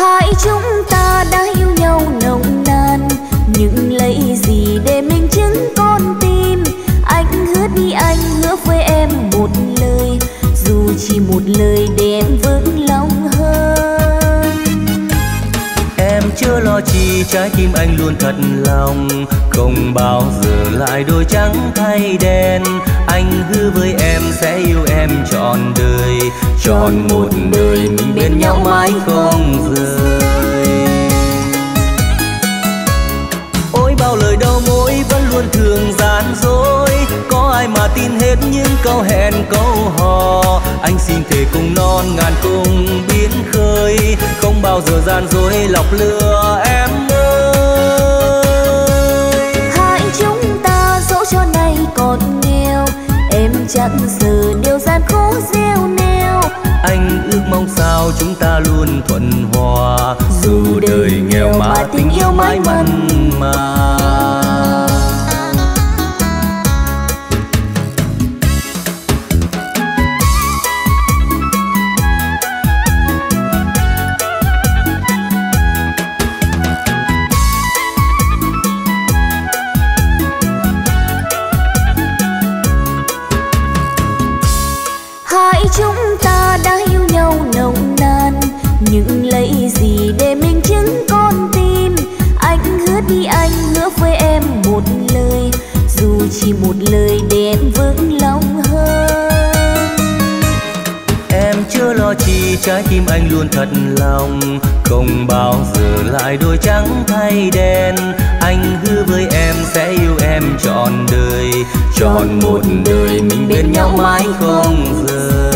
Hai chúng ta đã yêu nhau nồng nàn, nhưng lấy gì để minh chứng con tim? Anh hứa đi, anh hứa với em một lời, dù chỉ một lời để em vững lòng hơn. Em chưa lo chi, trái tim anh luôn thật lòng, không bao giờ lại đổi trắng thay đen. Anh hứa với em sẽ yêu em trọn đời, trọn một đời mình bên nhau mãi không rời. Ôi bao lời đầu môi vẫn luôn thường gian dối, có ai mà tin hết những câu hẹn câu hò. Anh xin thề cùng non ngàn cùng biến khơi, không bao giờ gian dối lọc lừa em ơi. Hai chúng ta dẫu cho nay còn nghèo, em chẳng giờ điều gian khó gieo neo. Anh ước mong sao chúng ta luôn thuận hòa, dù đời nghèo mà tình yêu mãi mặn mà. Chúng ta đã yêu nhau nồng nàn, nhưng lấy gì để minh chứng con tim? Anh hứa đi, anh hứa với em một lời, dù chỉ một lời để em vững lòng hơn. Em chưa lo chi, trái tim anh luôn thật lòng, không bao giờ lại đổi trắng thay đen. Anh hứa với em sẽ yêu em trọn đời, trọn một đời mình bên nhau mãi không rời.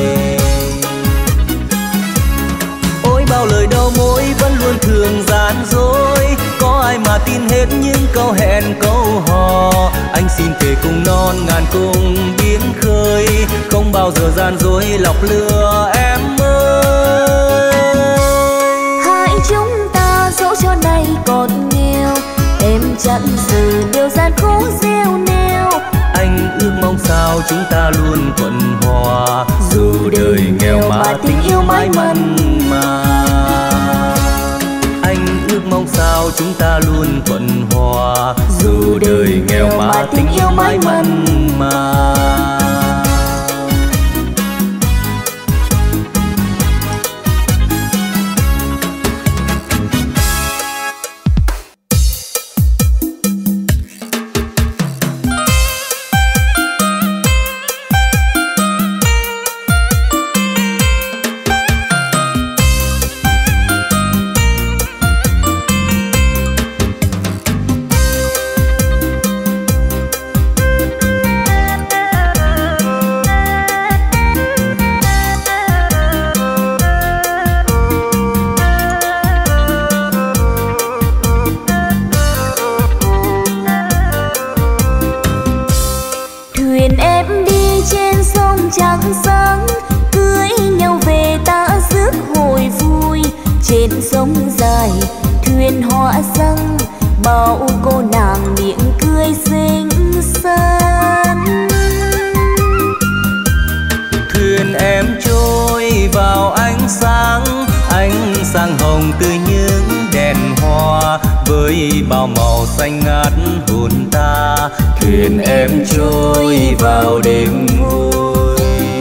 Ôi bao lời đầu môi vẫn luôn thường gian dối, có ai mà tin hết những câu hẹn câu hò. Anh xin thề cùng non ngàn cùng biến khơi, không bao giờ gian dối lọc lừa em ơi. Hai chúng ta dẫu cho nay còn nghèo, em chẳng giờ điều gian khó gieo neo. Anh ước mong sao chúng ta luôn thuận hòa, dù đời nghèo mà tình yêu mãi mặn mà. Anh ước mong sao chúng ta luôn thuận hòa, dù đời nghèo mà tình yêu mãi mặn mà. trăng sáng cưới nhau về ta rước hồi vui. Trên sông dài thuyền hoa răng, bao cô nàng miệng cười xinh xắn. Thuyền em trôi vào ánh sáng hồng từ những đèn hoa, với bao màu xanh ngát hồn ta. Thuyền em trôi vào đêm vui.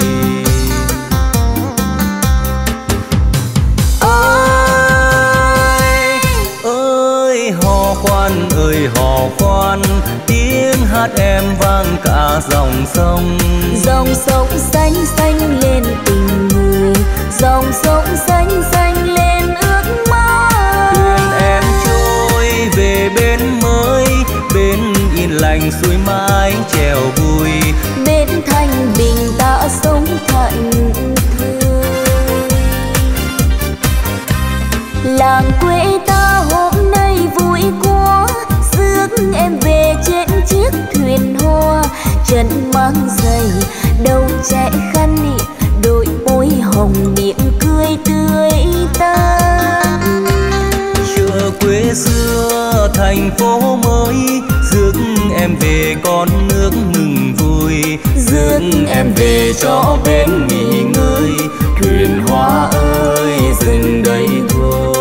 Ơi hò khoan, ơi hò khoan, tiếng hát em vang cả dòng sông. Dòng sông xanh xanh lên tình người, dòng sông xanh xanh lên ước mơ. Thuyền em trôi về bên mới, bên yên lành suối mái chèo vui. Bên thanh bình ta sống thạnh thơi. Làng quê ta hôm nay vui quá, rước em về trên chiếc thuyền hoa. Chân mang giày đầu trẻ khăn, đôi môi hồng miệng cười tươi tắn. Chợ quê xưa thành phố mới, rước em về con nước mừng vui. Rước em về cho bên nghỉ ngơi, thuyền hoa ơi dừng đây thôi.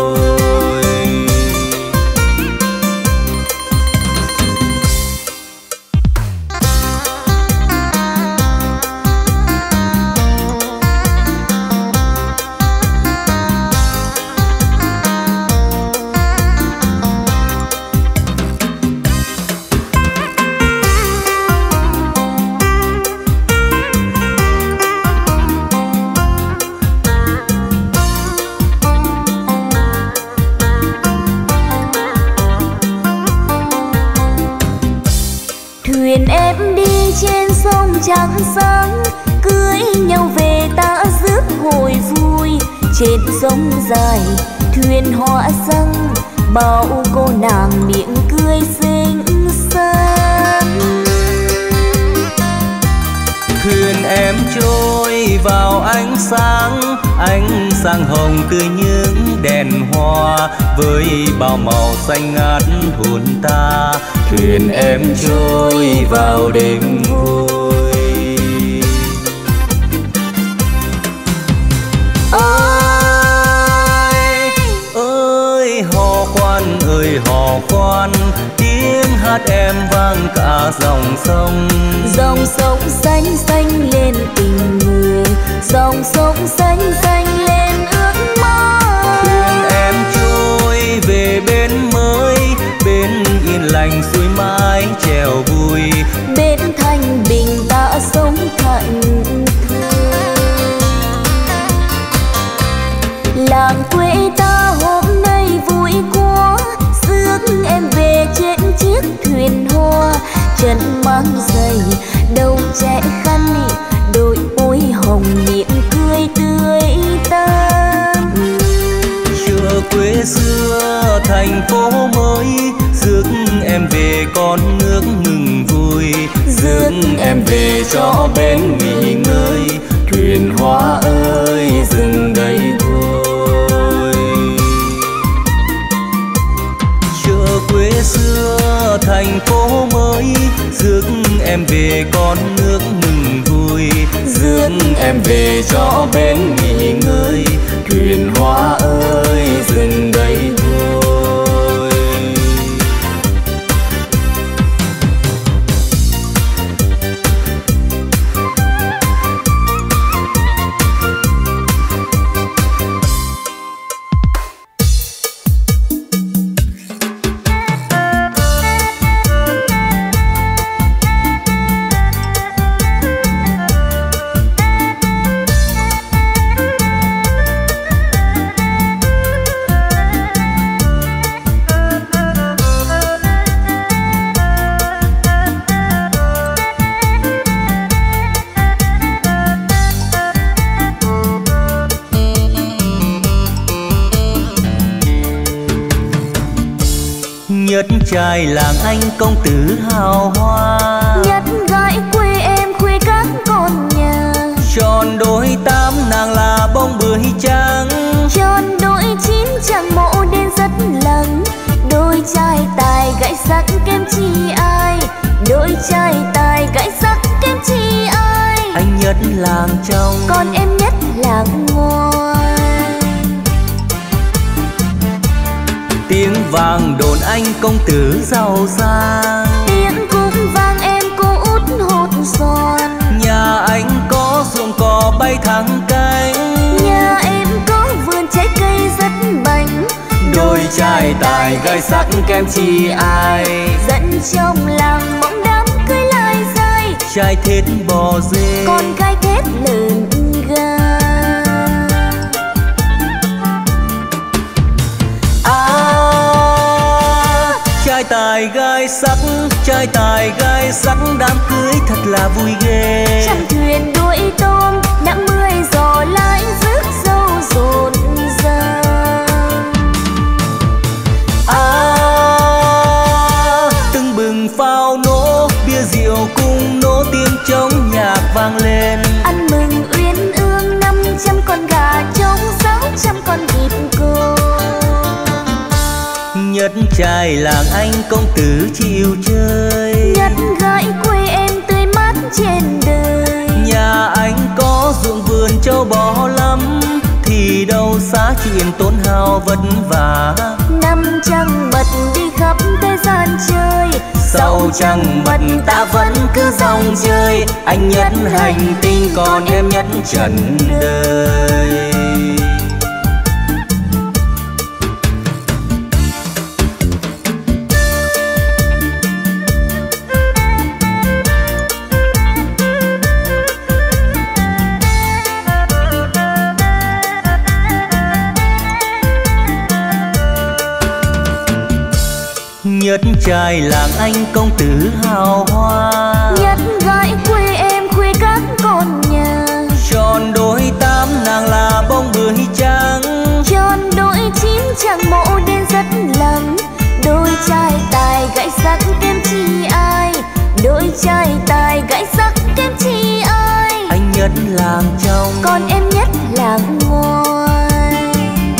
trăng sáng, cưới nhau về ta rước hồi vui. Trên sông dài thuyền hoa răng, bao cô nàng miệng cười xinh xắn. Thuyền em trôi vào ánh sáng hồng tươi những đèn hoa, với bao màu xanh ngát hồn ta. Thuyền em trôi vào đêm vui. Ơi hò khoan, tiếng hát em vang cả dòng sông. Dòng sông xanh xanh lên tình người, dòng sông xanh xanh lên ước mơ. Thuyền em trôi về bên mới, bên yên lành suối mái chèo vui. Bên thanh bình ta sống thạnh thơi. Làng quê ta hôm nay vui quá, rước em về trên chiếc thuyền hoa. Chân mang giày đầu trẻ khăn, đôi môi hồng miệng cười tươi tắn. Chợ quê xưa thành phố mới, rước em về con nước mừng vui. Rước em về cho bên nghỉ ngơi, thuyền hoa ơi dừng đây thôi. Chợ quê xưa thành phố mới, rước em về con nước mừng vui. Rước em về cho bên nghỉ ngơi, thuyền hoa ơi dừng đây thôi. Nhất trai làng anh công tử hào hoa, nhất gái quê em khuê các con nhà. tròn đôi tám nàng là bông bưởi trắng, tròn đôi chín chẳng mộ đến rất lắng. Đôi trai tài gãy sắc kém chi ai, đôi trai tài gãy sắc kém chi ai. Anh nhất làng trong, còn em nhất làng ngoài. tiếng vàng đồn anh công tử giàu sang, tiếng cũng vang em cô út hột giòn. nhà anh có ruộng cò bay thẳng cánh, nhà em có vườn trái cây rất bánh. đôi trai tài gái sắc kém chi ai, dẫn trong làng bóng đám cưới lai dai. trai thết bò dê, con gái thết lợn gà. trai tài gái sắc đám cưới thật là vui ghê. Trăm thuyền đuổi tôm nắng mưa gió lái rước dâu rộn ràng. Tưng bừng pháo nổ bia rượu cùng nổ tiếng trống nhạc vang lên. Ăn mừng uyên ương 500 con gà trống 600 con vịt cô. Nhất trai làng anh công tử chịu chơi, nhất gái quê em tươi mát trên đời. nhà anh có ruộng vườn châu bò lắm, thì đâu xa chuyện tốn hao vất vả. Năm trăng mật đi khắp thế gian chơi, sau trăng mật ta vẫn cứ dòng chơi. Anh nhất hành tinh còn em nhất trần đời. Nhất trai làng anh công tử hào hoa, nhất gái quê em tròn đôi tám nàng là bông bưởi trắng. Tròn đôi chín chẳng mộ đến rất lắm. Đôi trai tài gãy sắc kém chi ai. Đôi trai tài gãy sắc kém chi ai. Anh nhất làng trong, còn em nhất làng ngoài.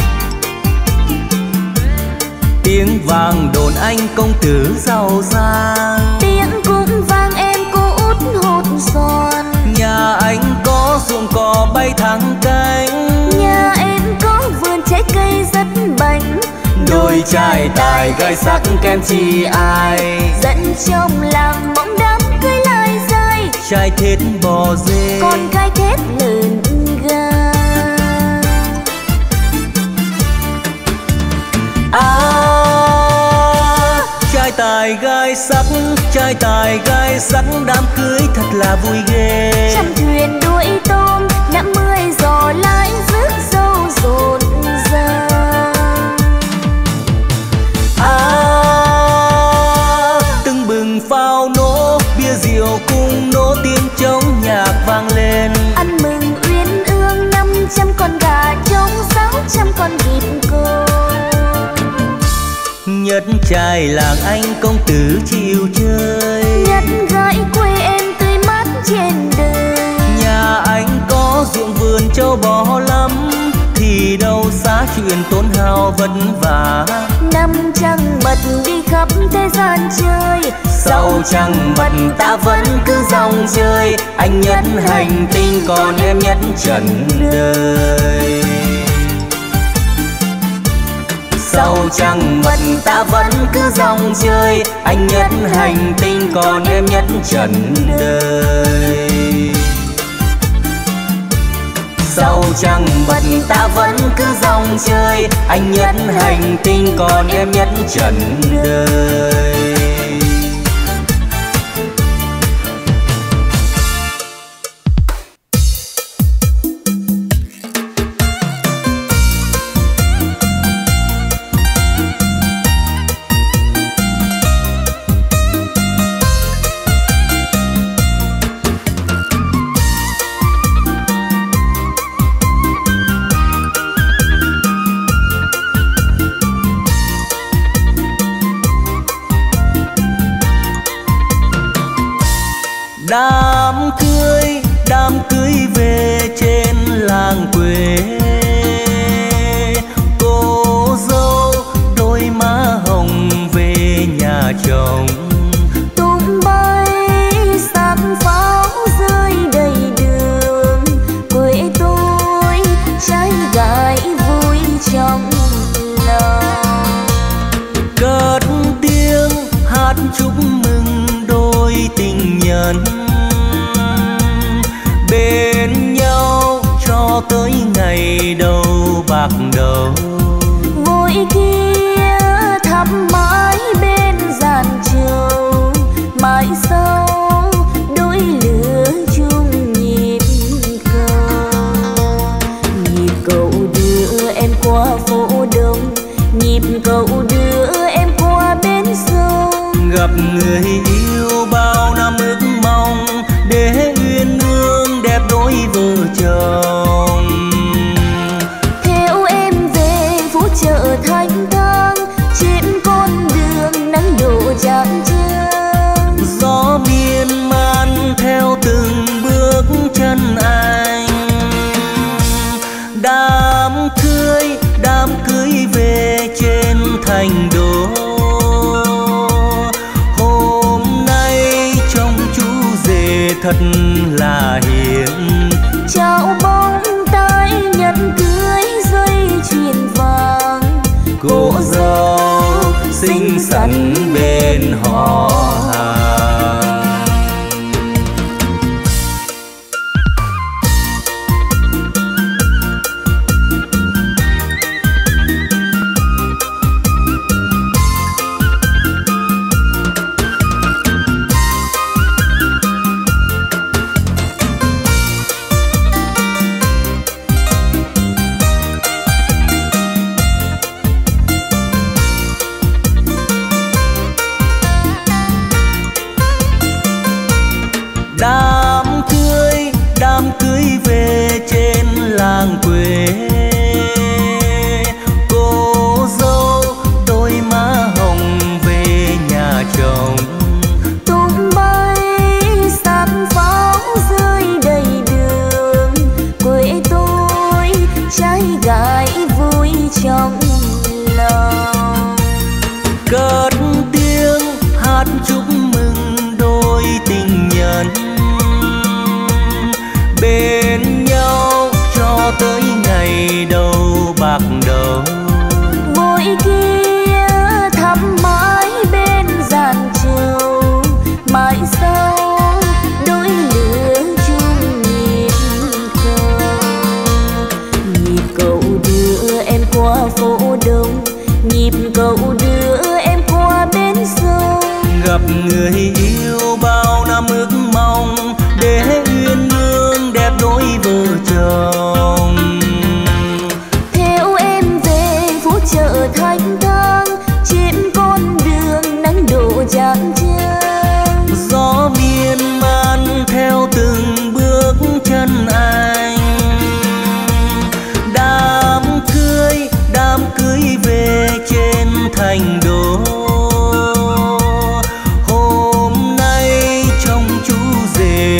tiếng vàng đồn anh công tử giàu sang. Tiếng cũng vang em cô út hột giòn. Nhà anh có ruộng cỏ bay thẳng cánh. Nhà em có vườn trái cây rất bánh. Đôi trai tài gãy sắc kém chi ai. Dẫn chồng làng bóng đám cưới lai dai. Trai thết bò dê, con gái thết lợn gà. Trai tài gái sắc, trai tài gái sắc, đám cưới thật là vui ghê. Trăm thuyền đuổi tôm, 50 giò lái rước dâu rộn ràng. Tưng bừng pháo nổ, bia rượu cùng nổ, tiếng trống nhạc vang lên. Ăn mừng uyên ương 500 con gà trống, 600 con vịt cô. Nhất trai làng anh công tử chịu chơi. Nhất gái quê em tươi mát trên đời. Nhà anh có ruộng vườn châu bò lắm, thì đâu xa chuyện tốn hao vất vả. Năm trăng mật đi khắp thế gian chơi. Sau trăng mật ta vẫn cứ dòng chơi. Anh nhất hành tinh còn em nhất trần đời. Sau trăng mật ta vẫn cứ dòng chơi. Anh nhất hành tinh còn em nhất trần đời. Sau trăng mật ta vẫn cứ dòng chơi. Anh nhất hành tinh còn em nhất trần đời. Đám cưới về trên làng quê. Cô dâu đôi má hồng về nhà chồng. Tung bay sắc pháo rơi đầy đường. Quê tôi trai gái vui trong lòng. Cất tiếng hát chúc mừng đôi tình nhân. Bên nhau cho tới ngày đầu bạc đầu. Vội kia thắm mãi bên giàn trầu. Mãi sau đôi lửa chung nhịp cầu. Nhịp cầu đưa em qua phố đông. Nhịp cầu đưa em qua bến sông. Gặp người yêu bao năm ước mong, để uyên ương đẹp đôi vợ chồng. Theo em về phố chợ Thanh Thang, trên con đường nắng đổ chang chang. Gió miên man theo từng bước chân anh. Đám cưới về trên thành đô. Hôm nay trông chú rể thật là hiền. Chào bóng tay nhẫn cưới dây chuyền vàng. Cô dâu xinh xắn bên họ hàng.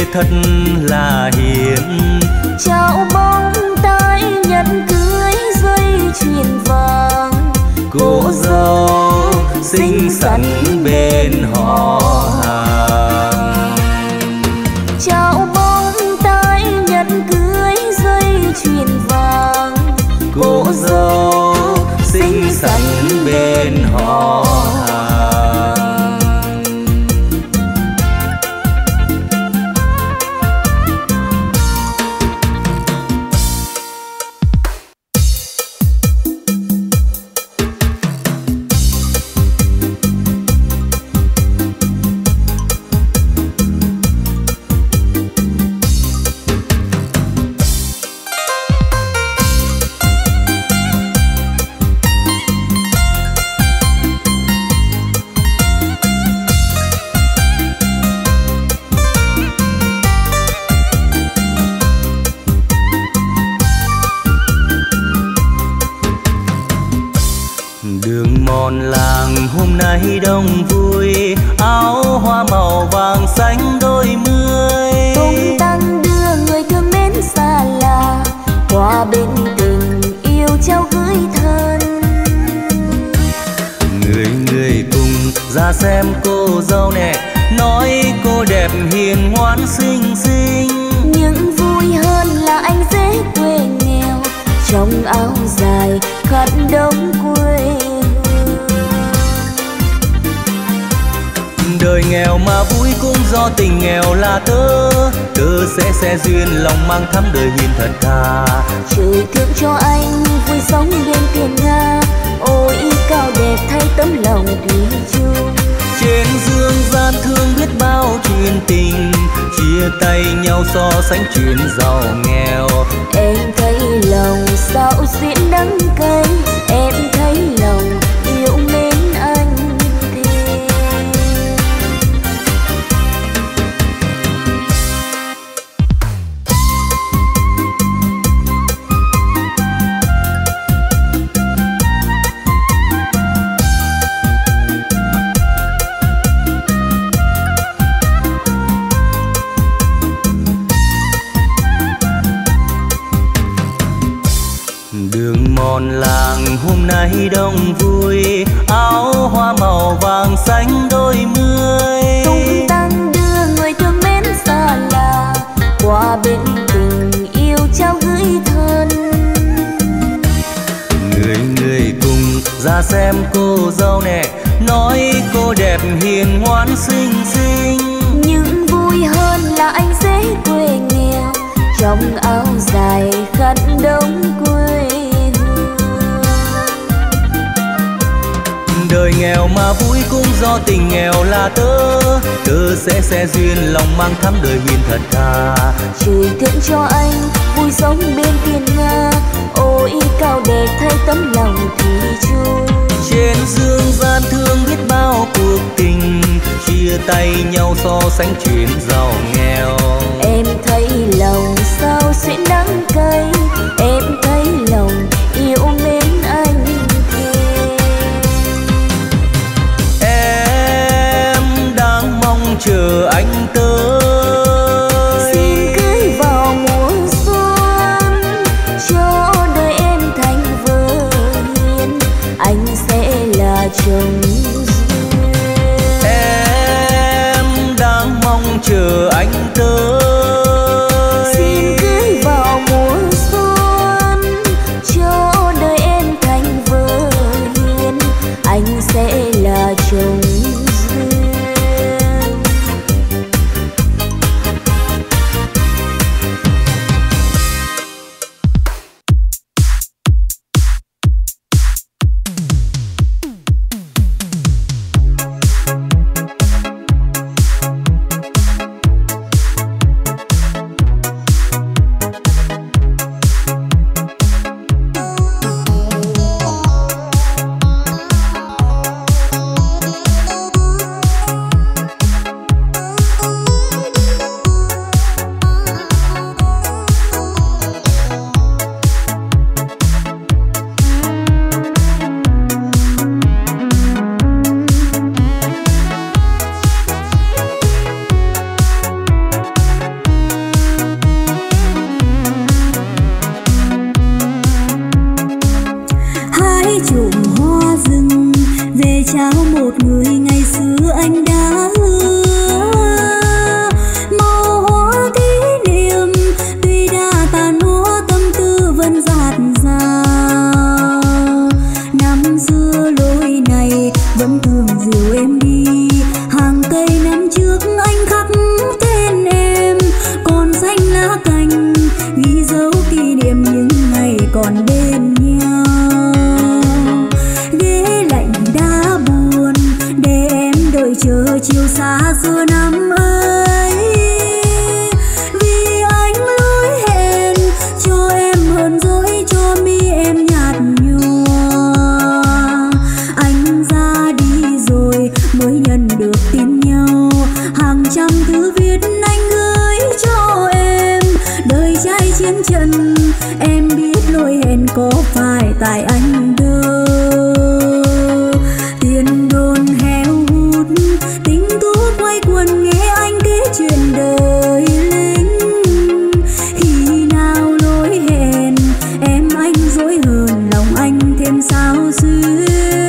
thật là hiền. Trao bông tai nhẫn cưới dây chuyền vàng, cô dâu xinh xắn bên họ hàng. Trao bông tai nhẫn cưới dây chuyền vàng, cô dâu xinh xắn bên họ hàng. Đông vui áo hoa màu vàng xanh đôi mươi, tung tăng đưa người thương mến xa lạ qua bên tình yêu trao gửi thân. Người người cùng ra xem cô dâu nè, nói cô đẹp hiền ngoan xinh xinh. Nhưng vui hơn là anh dễ quê nghèo, trong áo dài khăn đông quê. Đời nghèo mà vui cũng do tình nghèo là tớ sẽ duyên lòng mang thắm đời hiền thật thà. Trời thương cho anh vui sống bên tiền Nga, ôi cao đẹp thay tấm lòng thủy chung. Trên dương gian thương biết bao chuyện tình, chia tay nhau so sánh chuyện giàu nghèo. Em thấy lòng sao xuyến đắng cay, em thấy lòng yêu mến anh. Làng hôm nay đông vui áo hoa màu vàng xanh đôi mươi, tung tăng đưa người thương mến xa lạ qua bên tình yêu trao gửi thân. Người người cùng ra xem cô dâu nè, nói cô đẹp hiền ngoan xinh xinh. Nhưng vui hơn là anh dễ quê nghèo, trong áo dài khăn đông quê. Đời nghèo mà vui cũng do tình nghèo là tớ sẽ duyên lòng mang thắm đời hiền thật thà. Trời thương cho anh vui sống bên tiền Nga, ôi cao đẹp thay tấm lòng thủy chung. Trên dương gian thương biết bao cuộc tình, chia tay nhau so sánh chuyện giàu nghèo. Em thấy lòng sao xuyến đắng cay, em thấy lòng yêu mến anh. Chờ anh tới, xin cưới vào mùa xuân, cho đời em thành vợ hiền, anh sẽ là chồng duyên. Em đang mong chờ anh tới, xin cưới vào mùa xuân, cho đời em thành vợ hiền, anh sẽ là chồng. trao một người ngày xưa anh đã hứa. Màu hoa kỷ niệm tuy đã tàn úa, tâm tư vẫn dạt dào. Năm xưa lối này vẫn thường dìu em đi, hàng cây năm trước anh khắc tên em, còn xanh lá cành ghi dấu kỷ niệm những ngày còn bên nhau. Ghế lạnh đã buồn để em đợi chờ chiều xa xưa năm ấy, vì anh lối hẹn cho em hờn dỗi, cho mi em nhạt nhòa. Anh ra đi rồi mới nhận được tin nhau, hàng trăm thư viết anh gửi cho em. Đời trai chiến trận em biết lỗi hẹn có phải tại anh đâu. Tiền đồn heo hút tình tú quay quần nghe anh kể chuyện đời lính. Khi nào lỗi hẹn em anh dối hờn, lòng anh thêm sao xuyên.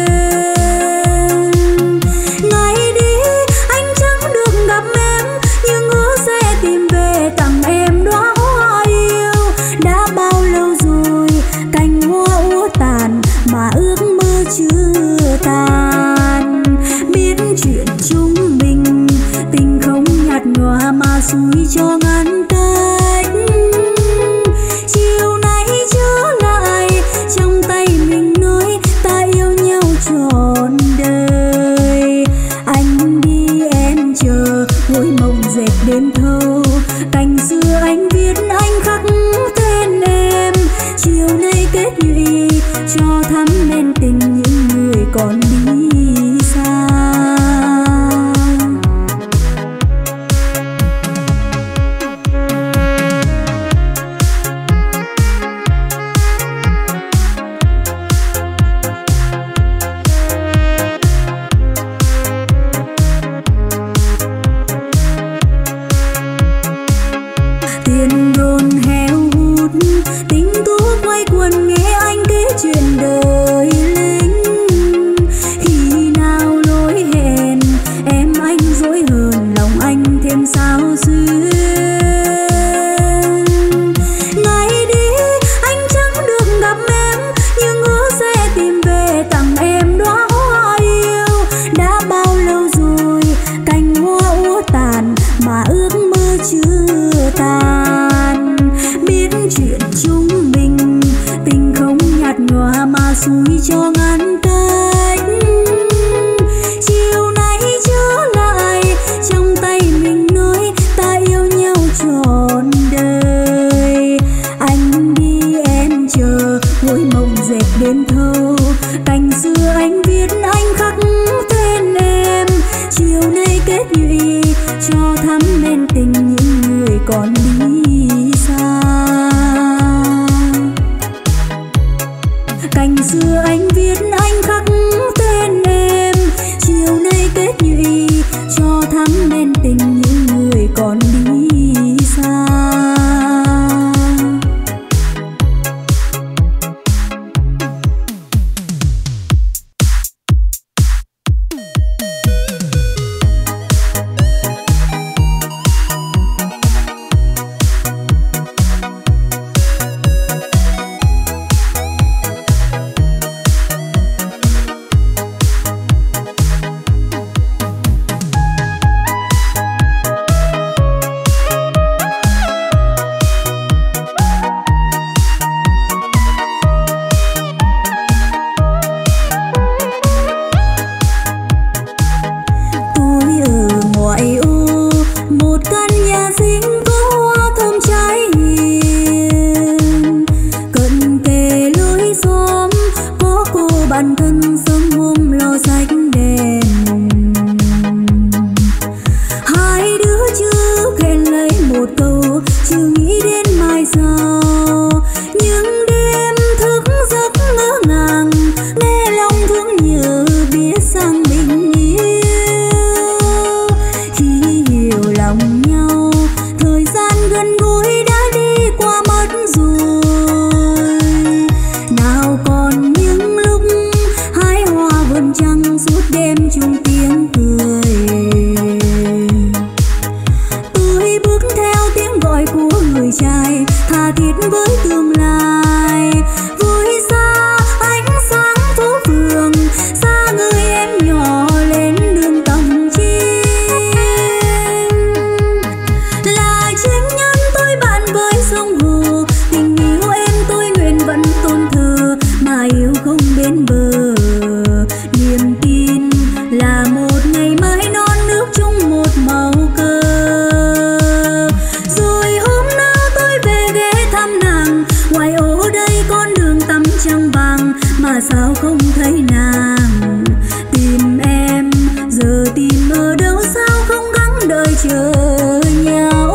Ngày đi anh chẳng được gặp em, nhưng hứa sẽ tìm về tặng em đóa hoa yêu. Đã bao lâu rồi cành hoa úa tàn mà ước mơ chưa tàn. Biết chuyện chúng mình tình không nhạt nhòa mà xui cho ngăn cách. Chiều nay trở lại trong tay mình nói ta yêu nhau trọn đời. Anh đi em chờ gối mộng dệt đêm thâu, cành xưa anh viết anh khắc tên em. Chiều nay kết nhụy cho thắm nên tình những người còn đi xa. Tiền đồn heo hút tình tú quay quần nghe anh kể chuyện đời lính. Khi nào lối hẹn em anh dối hờn, lòng anh thêm sao xuyên. Ngày đi anh chẳng được gặp em, nhưng hứa sẽ tìm về tặng em đóa hoa yêu. Đã bao lâu rồi cành hoa úa tàn mà ước mơ chưa tàn. Biết chuyện chúng mình tình không nhạt nhòa mà xui cho ngăn cách. Chiều nay trở lại trong tay mình nói ta yêu nhau trọn đời. Anh đi em chờ gối mộng dệt đêm thâu, cành xưa anh viết anh khắc tên em. Chiều nay kết nhụy cho thắm nên tình những người còn đi xa. Cành xưa anh viết anh khắc tên em. Chiều nay kết nhụy cho thắm nên tình những người còn đi xa. suốt đêm chung tiếng cười. Tôi bước theo tiếng gọi của người trai, tha thiết với tương lai. Vui xa ánh sáng phố phường, xa người em nhỏ lên đường tầm chinh. Là chính nhân tôi bạn với sông hồ, tình yêu em tôi nguyện vẫn tôn thờ, mà yêu không bên bờ. Niềm tin là một ngày mai non nước chung một màu cờ. Rồi hôm nào tôi về ghé thăm nàng, ngoài ô đây con đường tắm trăng vàng, mà sao không thấy nàng. Tìm em giờ tìm ở đâu, sao không gắng đợi chờ nhau.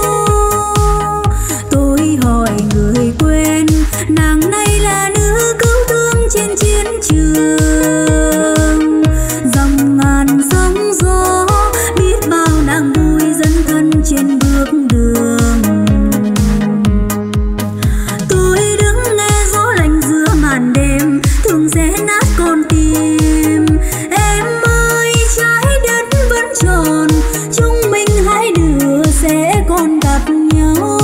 Tôi hỏi người quen, nàng này là nữ cứu thương trên chiến trường. Dòng ngàn sóng gió, biết bao nàng vui dấn thân trên bước đường. Tôi đứng nghe gió lạnh giữa màn đêm, thường sẽ nát con tim. Em ơi trái đất vẫn tròn, chúng mình hai đứa sẽ còn gặp nhau.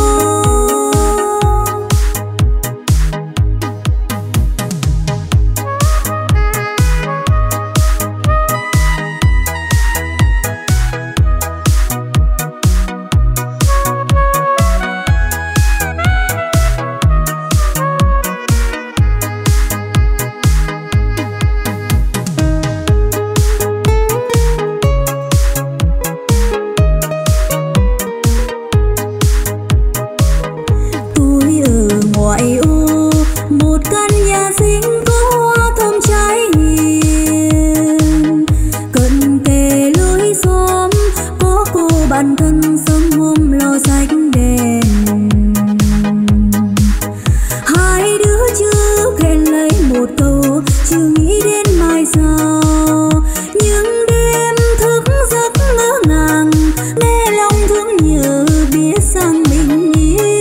Tôi ở ngoại ô, một căn nhà xinh có hoa thơm trái hiền. Cận kề lối xóm có cô bạn thân sớm hôm lo rách đèn. Hai đứa chưa khen lấy một câu, chưa nghĩ đến mai sau. Những đêm thức giấc ngỡ ngàng, nghe lòng thương nhớ biết rằng mình yêu.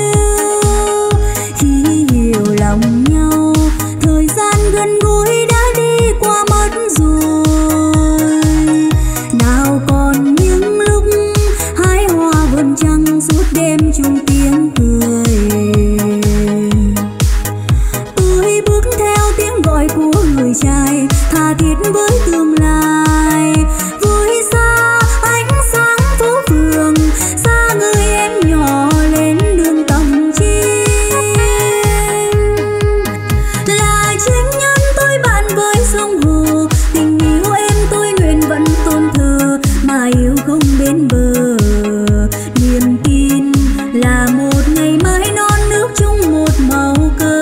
Khi hiểu lòng nhau, thời gian gần gũi đã đi qua mất rồi. Nào còn những lúc hái hoa vườn trăng, suốt đêm chung tiếng cười. Tôi bước theo tiếng gọi của người trai, tha thiết với tương lai. Vui xa ánh sáng phố phường, xa người em nhỏ lên đường tầm chinh. Là chính nhân tôi bạn với sông hồ, tình yêu em tôi nguyện vẫn tôn thờ, mà yêu không bên bờ. Niềm tin là một ngày mai non nước chung một màu cờ.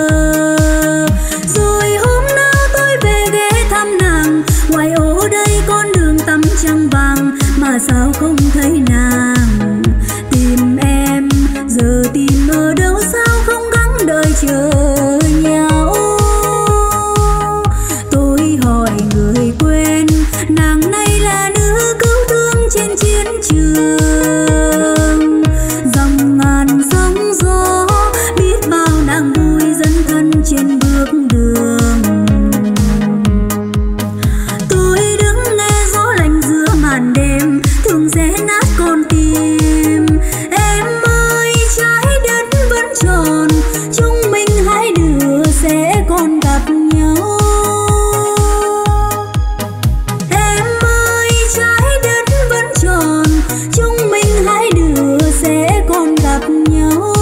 Rồi hôm nào tôi về ghé thăm nàng, ngoài ô đây con đường tắm trăng vàng, mà sao không thấy nàng. Tìm em giờ tìm ở đâu, sao không gắng đợi chờ nhau. Tôi hỏi người quen, nàng này là nữ cứu thương trên chiến trường. Dòng ngàn sóng gió, biết bao nàng vui dấn thân trên bước đường. Tôi đứng nghe gió lạnh giữa màn đêm, thường sẽ nát con tim. Em ơi trái đất vẫn tròn, chúng mình hai đứa sẽ còn gặp nhau. Em ơi trái đất vẫn tròn, chúng mình hai đứa sẽ còn gặp nhau.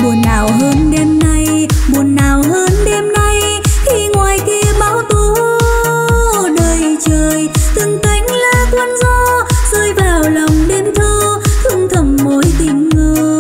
Buồn nào hơn đêm nay, buồn nào hơn đêm nay, khi ngoài kia bão tố đầy trời. Từng cánh lá cuốn gió rơi vào lòng đêm thơ, thương thầm mối tình ngơ.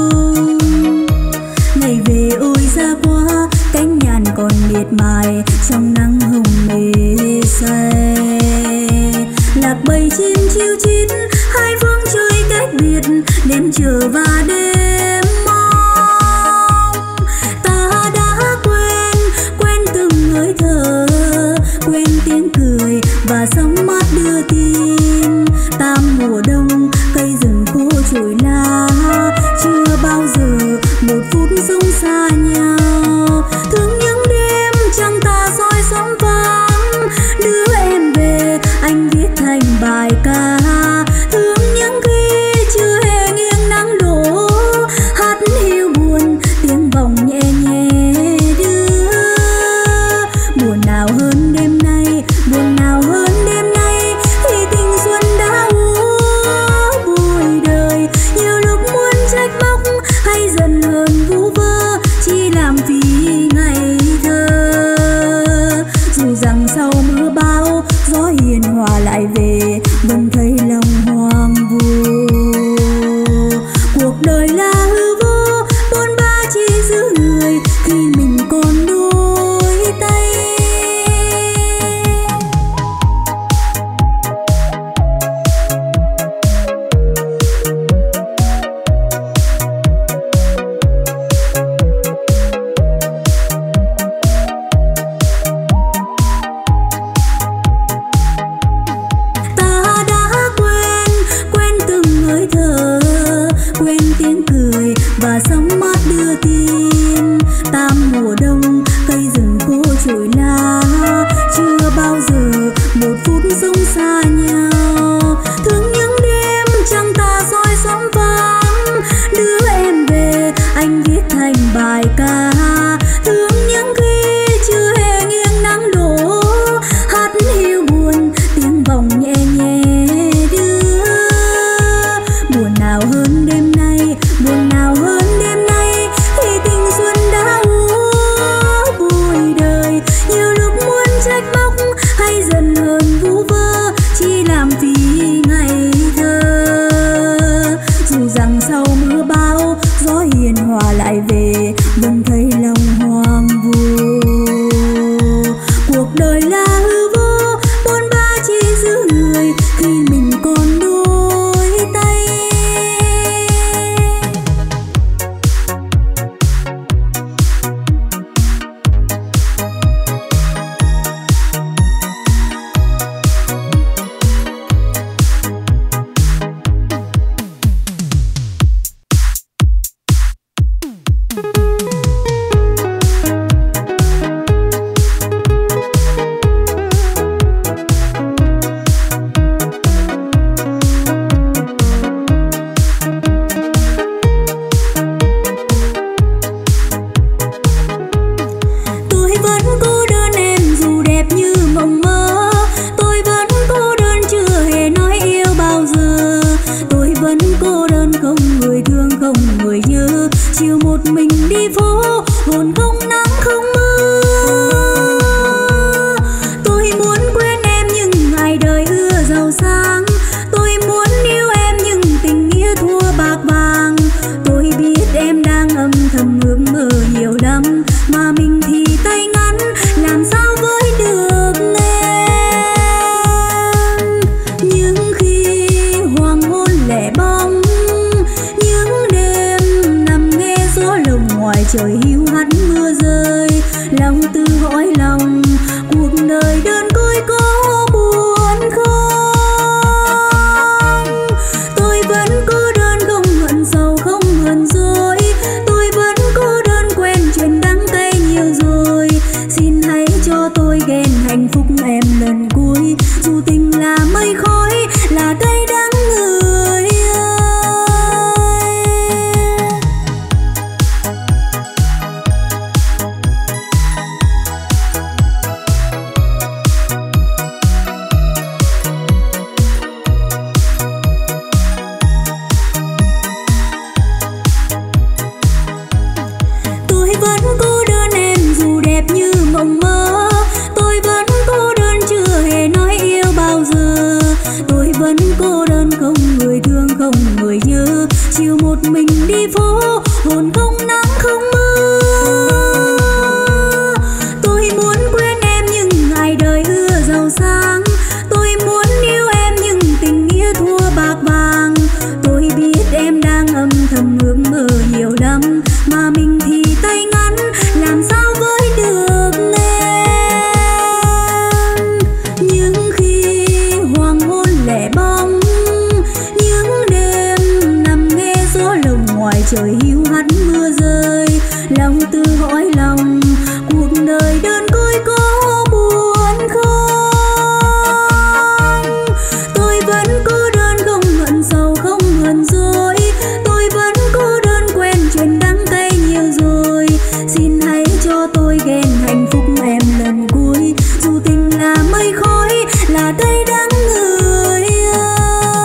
Ngày về ôi xa quá, cánh nhàn còn miệt mài trong nắng hồng mê say. Lạc bầy chim chiêu chít, hai phương trời cách biệt, đêm chờ và đêm mong. Ta đã quen từng hơi thở, quên tiếng cười và sóng mát đưa tin. Tam mùa đông cây rừng khô trồi lá, chưa bao giờ một phút sống xa nhau. Thương những đêm trăng ta soi sóng vắng, đưa em về anh viết thành bài ca. Thương những khi chưa hề nghiêng nắng đổ, hát hiu buồn tiếng vòng nhẹ nhẹ đưa. Buồn nào hơn đêm nay, buồn nào hơn đêm nay, khi tình xuân đã úa bụi đời. Nhiều lúc muốn trách móc hay dần hờn vu vơ, chỉ làm vì ngày thơ. Dù rằng sau mưa bão gió hiền hòa lại về, vẫn thấy lòng hoang vu. Cuộc đời là hư vô, bôn ba chỉ giữ người khi mình còn đôi tay. Ta đã quen từng hơi thở, quên tiếng cười và sóng mát đưa tin. Tam mùa đông cây rừng khô trồi lá, chưa bao giờ một phút sống xa nhau. Thương những đêm trăng ta soi sóng vắng, đưa em về anh viết thành bài ca. Thương những khi chưa hề nghiêng nắng đổ, hát hiu buồn tiếng vòng nhẹ nhẹ đưa. Buồn nào hơn đêm nay, buồn nào hơn đêm nay, khi tình xuân đã úa bụi đời. Nhiều lúc muốn trách móc hay dần hờn vu vơ, chỉ làm vì ngày thơ. Dù rằng sau mưa bão gió hiền hòa lại về, vẫn thấy lòng hoang vu. Cuộc đời là hư vô, bôn ba chỉ giữ người khi mình còn đôi tay. Tôi vẫn cô đơn em dù đẹp như mộng mơ, tôi vẫn cô đơn chưa hề nói yêu bao giờ. Tôi vẫn cô đơn không người thương không người nhớ, chiều một mình đi phố hồn không nắng không mưa. Tôi muốn quên em nhưng ngày đời ưa giàu sang, tôi muốn yêu em nhưng tình nghĩa thua bạc vàng. Tôi biết em đang âm thầm ước mơ nhiều lắm, mà mình thì tay ngắn làm sao với được em. Những khi hoàng hôn lẻ bóng, những đêm nằm nghe gió lồng ngoài trời hiu hắt mưa rơi, lòng tự hỏi lòng cuộc đời đơn côi có buồn không. Tôi vẫn cô đơn không hận sầu không hờn dỗi, tôi vẫn cô đơn quen chuyện đắng cay nhiều rồi. Xin hãy cho tôi ghen hạnh phúc em lần cuối, dù tình là mây khói là cay đắng người ơi. phố, hồn không nắng không mưa. Tôi muốn quên em nhưng ngày đời ưa giàu sang, tôi muốn yêu em nhưng tình nghĩa thua bạc vàng. Tôi biết em đang âm thầm ước mơ nhiều lắm, mà mình thì tay ngắn làm sao với được em. Nhưng khi hoàng hôn lẻ bóng, những đêm nằm nghe gió lồng ngoài trời hiu hắt mưa rơi, lòng tự hỏi lòng cuộc đời đơn côi có buồn không. Tôi vẫn cô đơn không hận sầu không hờn dỗi, tôi vẫn cô đơn quen chuyện đắng cay nhiều rồi. Xin hãy cho tôi ghen hạnh phúc em lần cuối, dù tình là mây khói là cây đắng người ơi.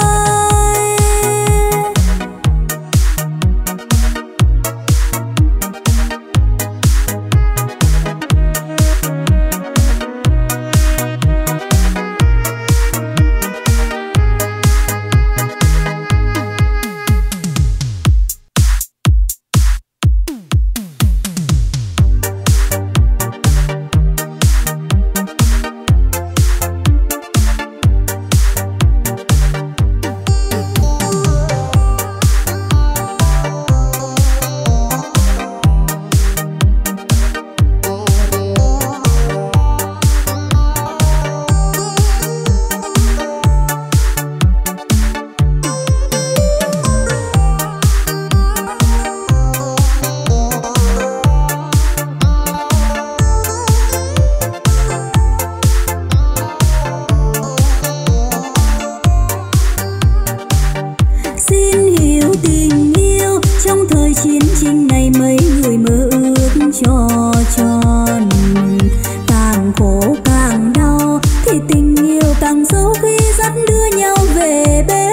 Xin hiểu tình yêu trong thời chiến tranh này, mấy người mơ ước cho tròn. Càng khổ càng đau thì tình yêu càng sâu khi dắt đưa nhau về bên.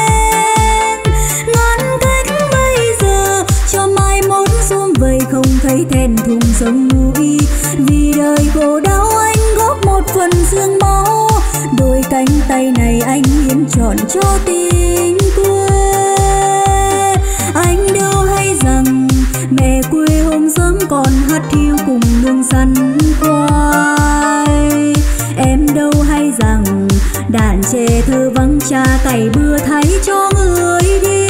Ngăn cách bây giờ cho mai mốt xuông vầy không thấy thẹn thùng sống núi. Vì đời khổ đau anh góp một phần xương máu, đôi cánh tay này anh hiến trọn cho tình quê. Anh đâu hay rằng mẹ quê hôm sớm còn hát hiu cùng nương săn khoai. Em đâu hay rằng đàn trẻ thơ vắng cha cày bừa thay cho người đi.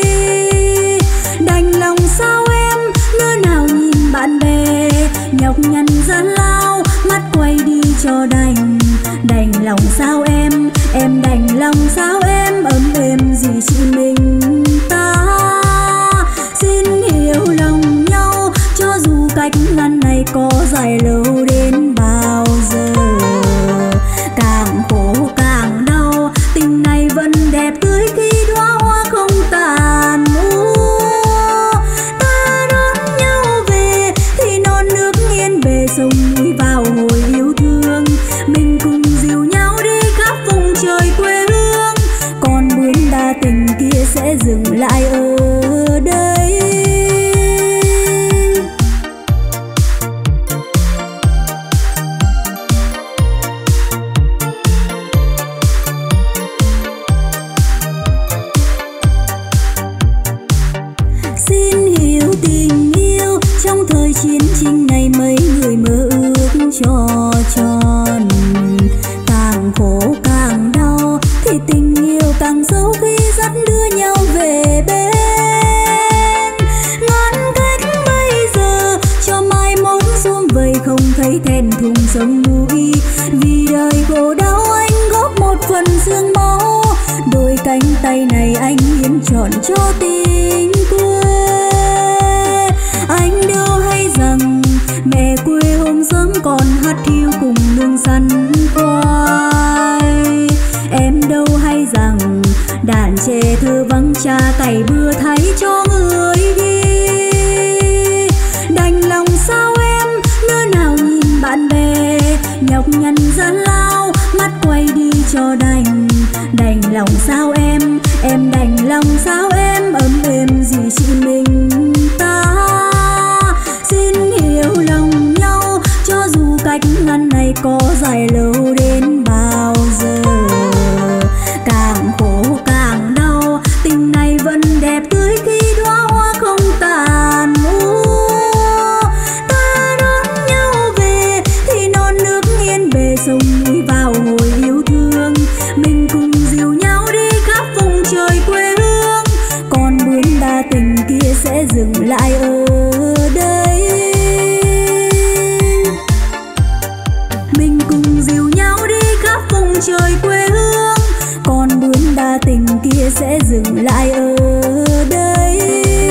Đành lòng sao em ngỡ nào nhìn bạn bè nhọc nhằn gian lao, mắt quay đi cho đành. Đành lòng sao em đành lòng sao em ấm êm gì chị mình ta. Xin hiểu lòng nhau cho dù cách ngăn này có dài lâu đến bao giờ. Càng khổ càng đau tình này vẫn đẹp tươi khi đóa hoa không tàn úa. Ta đón nhau về thì non nước nghiêng về sông núi vào hồi yêu thương. Mình cùng dìu nhau đi khắp vùng trời quê hương, còn bướm đa tình kia sẽ dừng lại ở đây. Xin hiểu tình yêu trong thời chiến tranh này, mấy người mơ ước cho tròn. Càng khổ càng đau thì tình yêu càng sâu khi dắt đưa nhau về bên. Ngăn cách bây giờ cho mai mốt xuông vầy không thấy thẹn thùng sống núi. Vì đời khổ đau anh góp một phần xương máu, đôi cánh tay này anh hiến trọn cho tình quê. Anh đâu hay rằng mẹ quê hôm sớm còn hát hiu cùng nương săn khoai. Em đâu hay rằng đàn trẻ thơ vắng cha cày bừa thay cho người đi. Đành lòng sao em ngỡ nào nhìn bạn bè nhọc nhằn gian lao, mắt quay đi cho đành. Đành lòng sao em đành lòng sao em ấm êm gì chị mình ta. Xin hiểu lòng nhau cho dù cách ngăn này có dài lâu dừng lại ở đây. Mình cùng dìu nhau đi khắp vùng trời quê hương, con bướm đa tình kia sẽ dừng lại ở đây.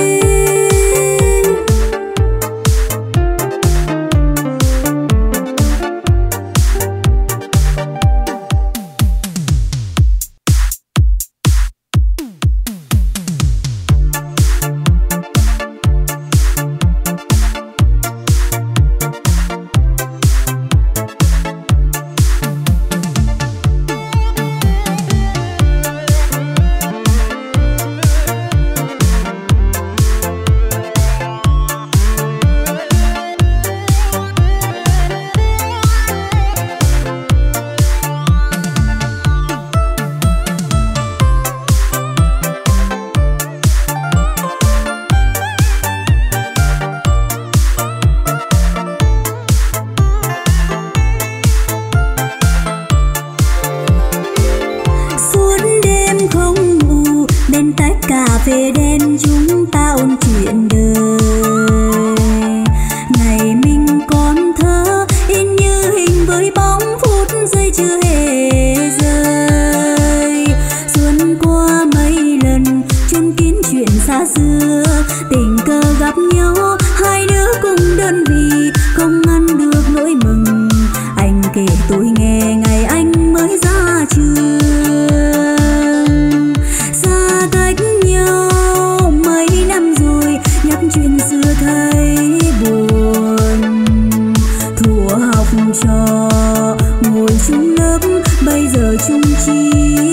Về đêm chúng ta ôn chuyện đời, ngày mình còn thơ in như hình với bóng phút giây chưa hề rơi. Xuân qua mấy lần chôn kín chuyện xa xưa, tình cờ gặp nhau hai đứa cùng đơn vị, không ngăn được nỗi mừng. Anh kể tôi nghe ngày anh mới ra trường, chuyện xưa thấy buồn. Thuở học trò ngồi chung lớp, bây giờ chung chí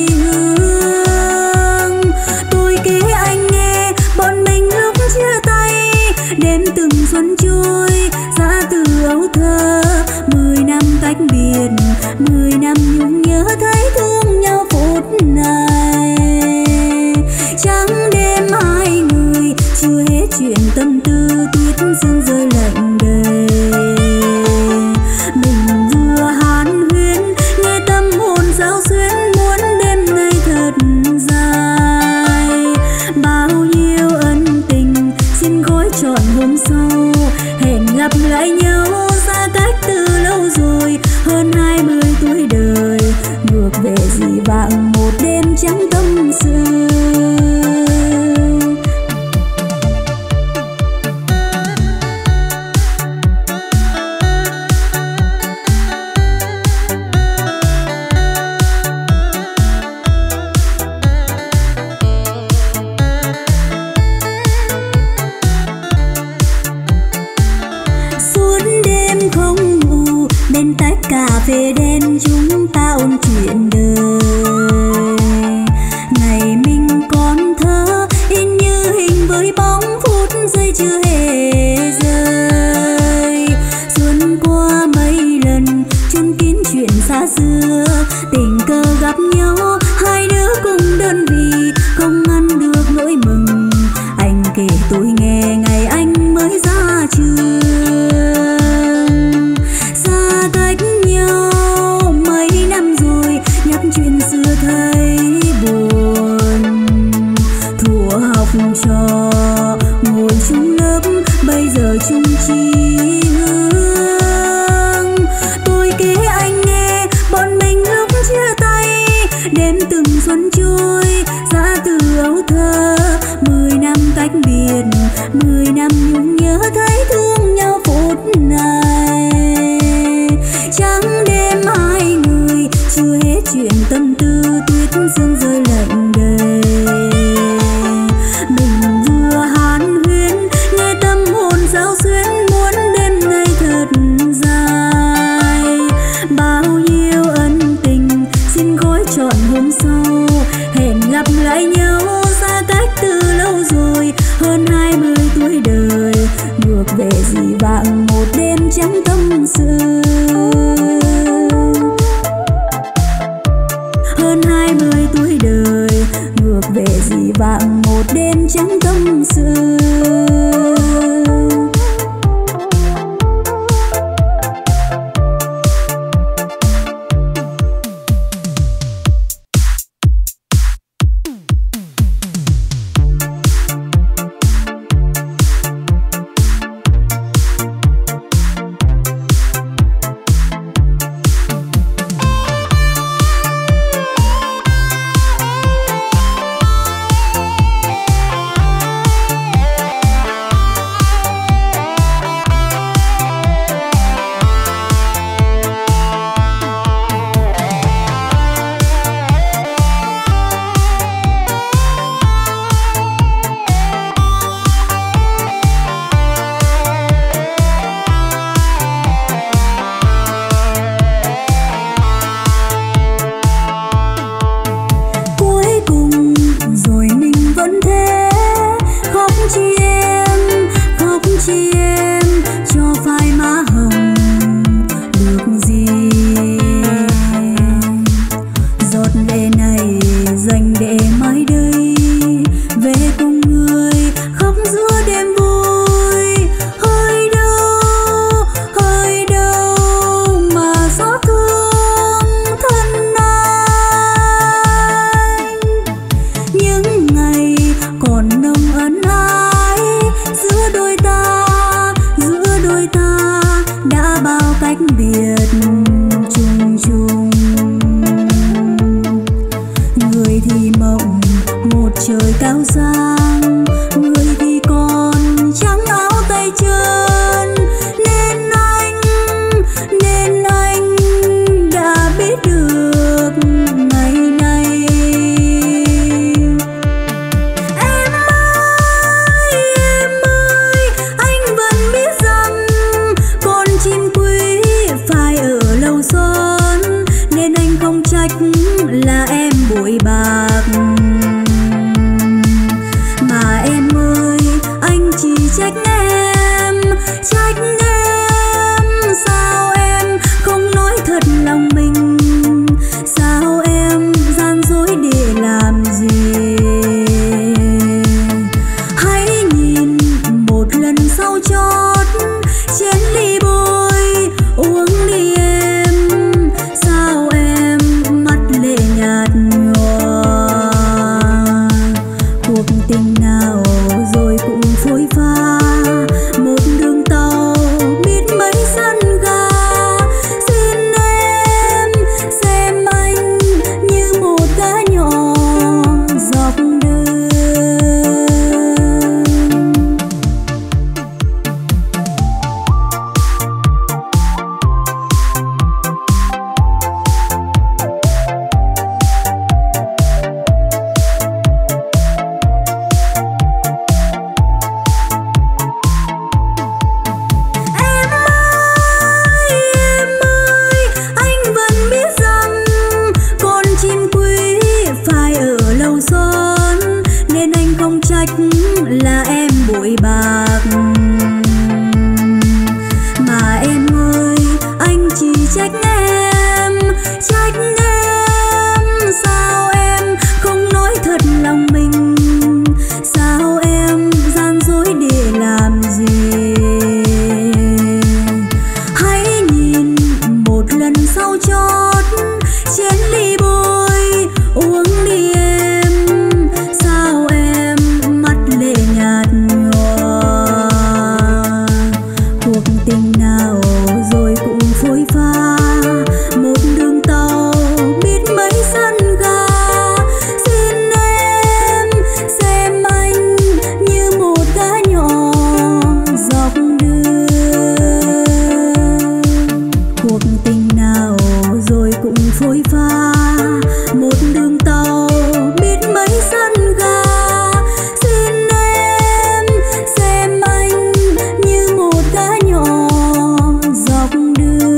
hướng. Tôi kể anh nghe bọn mình lúc chia tay, đêm từng xuân trôi ra từ ấu thơ. 10 năm cách biệt, 10 năm nhung nhớ thấy thương nhau phút này. Trắng đêm hai người chưa hết chuyện tâm tư, tuyết rơi rơi lạnh đầy. Mình vừa hàn huyên nghe tâm hồn giao xuyến, muốn đêm nay thật dài. Bao nhiêu ân tình xin gói trọn hôm sau, hẹn gặp lại nhau xa cách từ lâu rồi. Hơn 20 tuổi đời ngược về dĩ vãng một đêm trắng tâm sự. Bên tách cà phê đen chúng ta ôn chuyện đời, ngày mình còn thơ in như hình với bóng phút giây chưa hề rơi. Xuân qua mấy lần chôn kín chuyện xa xưa, tình cờ gặp nhau hai đứa cùng đơn vị, không ngăn được nỗi mừng. Anh kể tôi nghe ngày anh mới ra trường, chuyện xưa thấy buồn. Thuở học trò ngồi chung lớp, bây giờ chung chí hướng. Tôi kể anh nghe bọn mình lúc chia tay, đêm từng xuân trôi ra từ ấu thơ. 10 năm cách biệt, 10 năm nhung nhớ thấy thương nhau phút này. Trắng đêm hai người chưa hết chuyện tâm tư, tuyết rơi rơi lạnh đầy. Mình vừa hàn huyên nghe tâm hồn giao xuyến, muốn đêm nay thật dài. Bao nhiêu ân tình xin gói trọn hôm sau, hẹn gặp lại nhau xa cách từ lâu rồi. Hơn 20 tuổi đời ngược về dĩ vãng một đêm trắng tâm sự. Hơn 20 tuổi đời ngược về dĩ vãng một đêm trắng tâm sự. chi em cho phai má hồng được gì. Giọt lệ này dành để mai đây về cùng người khóc giữa đêm vui. Hơi đau mà xót thương thân anh. Những ngày còn nồng ân ái giữa đôi ta đã bao cách biệt trùng trùng. Người thì mộng một trời cao sang, người thì còn trắng áo tay chân. Nên anh đã biết được ngày này. Em ơi, anh vẫn biết rằng con chim quý phải ở lâu son, nên anh không trách là em bội bạc. Mà em ơi, anh chỉ trách em. Sao em không nói thật lòng mình? Sao em gian dối để làm gì? Hãy nhìn một lần sau chót chén ly bôi uống đi em. Sao em mắt lệ nhạt nhòa? Cuộc tình nào rồi cũng phôi pha, một đường tàu biết mấy sân ga. Xin em xem anh như một cá nhỏ dọc đường. Em ơi, anh vẫn biết rằng con chim quý phải ở lâu son, nên anh không trách là em bội bạc. Mà em ơi, anh chỉ trách em. Sao em không nói thật lòng mình? Sao em gian dối để làm gì? Hãy nhìn một lần sau chót chén ly bôi uống đi em. Sao em mắt lệ nhạt nhòa? Cuộc tình nào rồi cũng phôi pha, một đường tàu biết mấy sân ga. Xin em xem anh như một cá nhỏ dọc đường. Cuộc tình nào rồi cũng phôi pha, một đường tàu biết mấy sân ga. Xin em xem anh như một cá nhỏ dọc đường.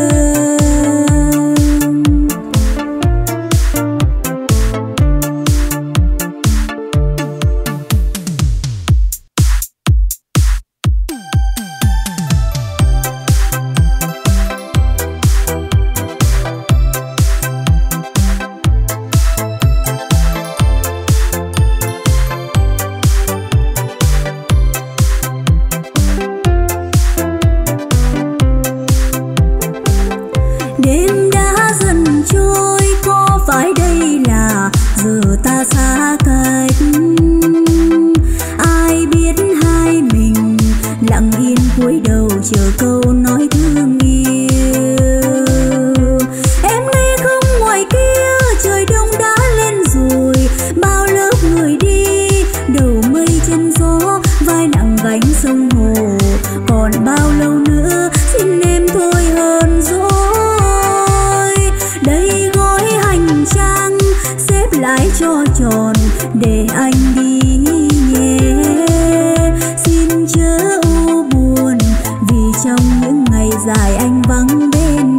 Đêm đã dần trôi, có phải đây là giờ ta xa cách? Ai biết hai mình lặng yên cúi đầu chờ câu nói thương yêu. Em nghe không ngoài kia trời đông đã lên rồi, bao lớp người đi đầu mây chân gió, vai nặng gánh sông hồ. Còn bao lâu nữa xin em thôi hơn rồi. Đây gói hành trang xếp lại cho tròn để anh đi nhé. Xin chớ u buồn vì trong những ngày dài anh vắng bên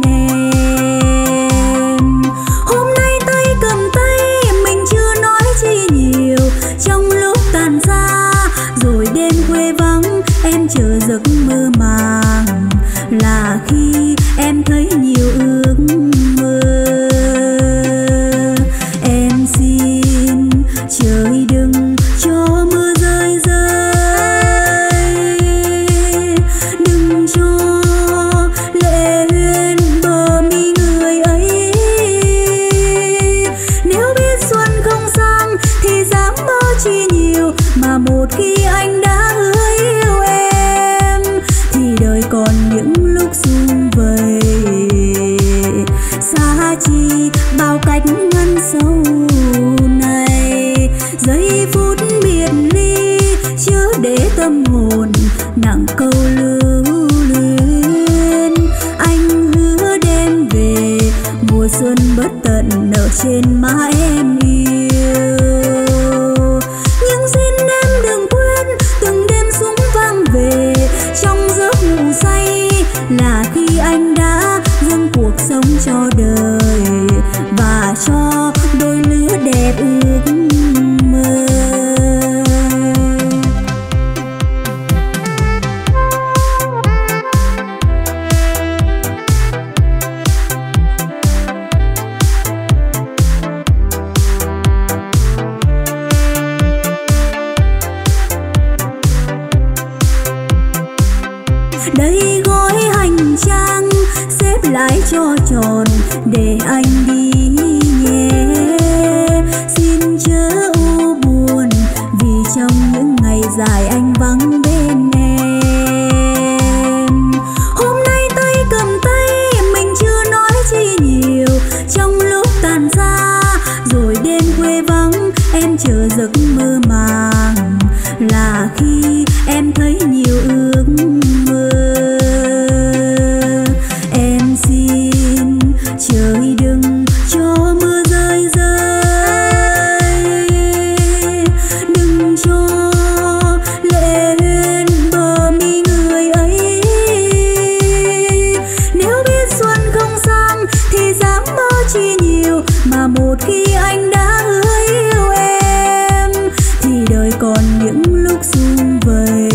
em. Hôm nay tay cầm tay mình chưa nói chi nhiều, trong lúc tan ra rồi đêm quê vắng em chờ giấc mơ màng, là khi em thấy nhiều ước mơ. Em xin trời đừng cho mưa rơi rơi, đừng cho lệ huyên bờ mi người ấy. Nếu biết xuân không sang thì dám mơ chi nhiều, mà một khi anh đã hứa yêu em thì đời còn những lúc sum vầy. Xa chi bao cách ngăn sâu này, giây phút biệt ly chớ để tâm hồn nặng câu lưu luyến. Anh hứa đem về mùa xuân bất tận nở trên má em yêu. Nhưng xin em đừng quên từng đêm súng vang về trong giấc ngủ say, là khi anh đã dâng cuộc sống cho đời và cho đôi lứa đẹp ước mơ. Đây gói hành trang xếp lại cho tròn để anh đi nhé. Xin chớ u buồn vì trong những ngày dài anh vắng bên em. Hôm nay tay cầm tay mình chưa nói chi nhiều, trong lúc tàn ra rồi đêm quê vắng em chờ giấc mơ màng, là khi em thấy nhiều ước mơ. Em xin trời đừng cho mưa rơi rơi, đừng cho lệ huyên bờ mi người ấy. Nếu biết xuân không sang thì dám mơ chi nhiều, mà một khi anh đã hứa yêu em thì đời còn những lúc sum vầy.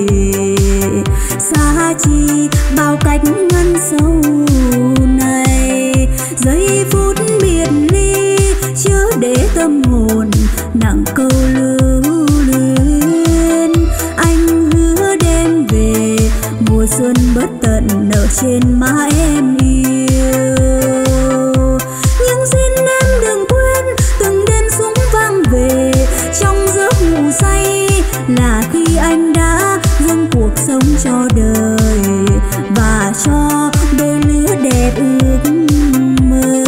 Xa chi bao cách ngăn sâu này, giây phút biệt ly chớ để tâm hồn nặng câu lưu luyến. Anh hứa đem về mùa xuân bất tận nở trên má em yêu. Nhưng xin em đừng quên từng đêm súng vang về trong giấc ngủ say, là khi anh đã dâng cuộc sống cho đời và cho đôi lứa đẹp ước mơ.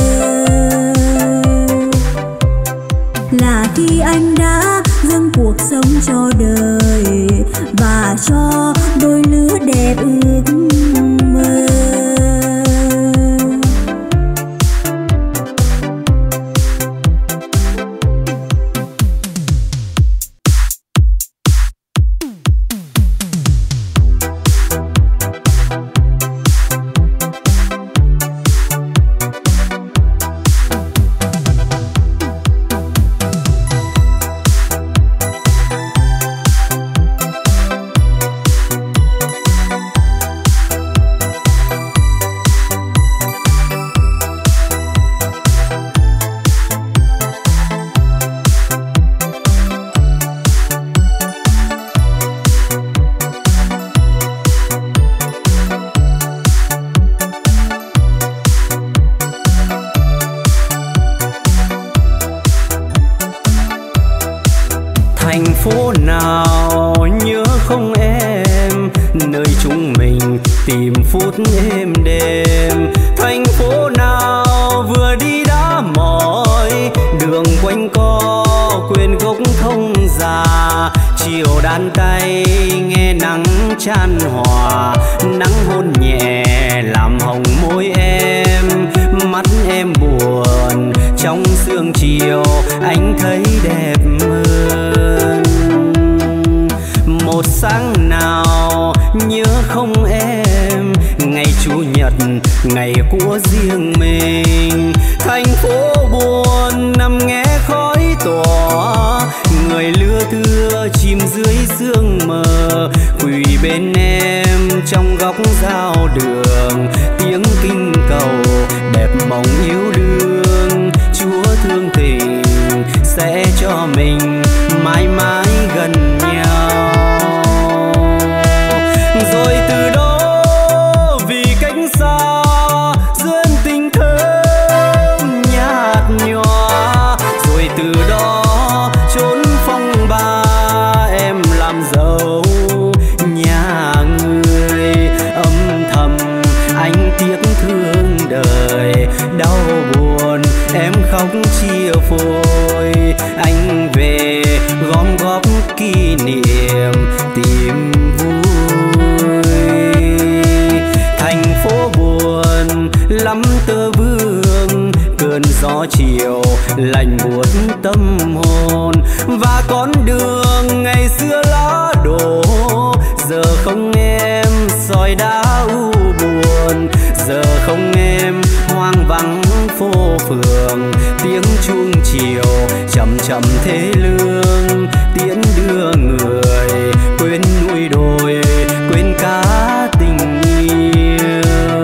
Là khi anh đã dâng cuộc sống cho đời và cho đôi lứa đẹp ước mơ. Thành phố nào nhớ không em, nơi chúng mình tìm phút êm đềm. Thành phố nào vừa đi đã mỏi, đường quanh co quên gốc thông già. Chiều đan tay nghe nắng chan hòa, nắng hôn nhẹ làm hồng môi em. Mắt em buồn trong sương chiều, anh thấy đẹp hơn. Một sáng nào nhớ không em, ngày chủ nhật ngày của riêng mình. Thành phố buồn nằm nghe khói tỏa, người lưa thưa chìm dưới sương mờ, quỳ bên góc giao đường, tiếng kinh cầu đẹp mộng yêu đương. Chúa thương tình sẽ cho mình mãi mãi gần nhau. Rồi từ đó vì cách xa duyên tình thơm nhạt nhòa, rồi từ đó chốn phong ba em làm dâu nhà người. Âm thầm anh tiếc thương đời, đau buồn em khóc chia phôi. Anh về gom góp kỷ niệm tìm vui. Thành phố buồn lắm tơ vương, cơn gió chiều lạnh buốt tâm hồn. Và con đường ngày xưa lá đổ, giờ không em sỏi đá u buồn. Giờ không em hoang vắng phố phường, tiếng chuông chiều chậm chậm thế lương. Tiễn đưa người quên núi đồi, quên cả tình yêu.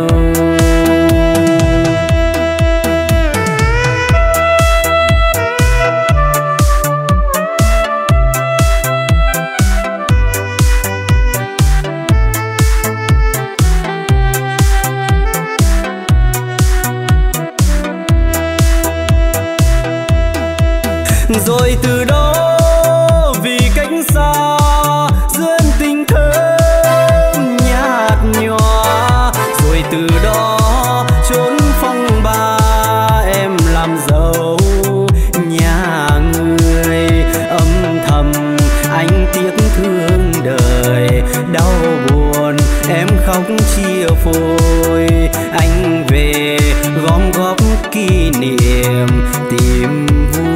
Rồi từ đó vì cách xa duyên tình thơm nhạt nhòa, rồi từ đó chốn phong ba em làm dâu nhà người. Âm thầm anh tiếc thương đời, đau buồn em khóc chia phôi. Anh về gom góp kỷ niệm tìm vui.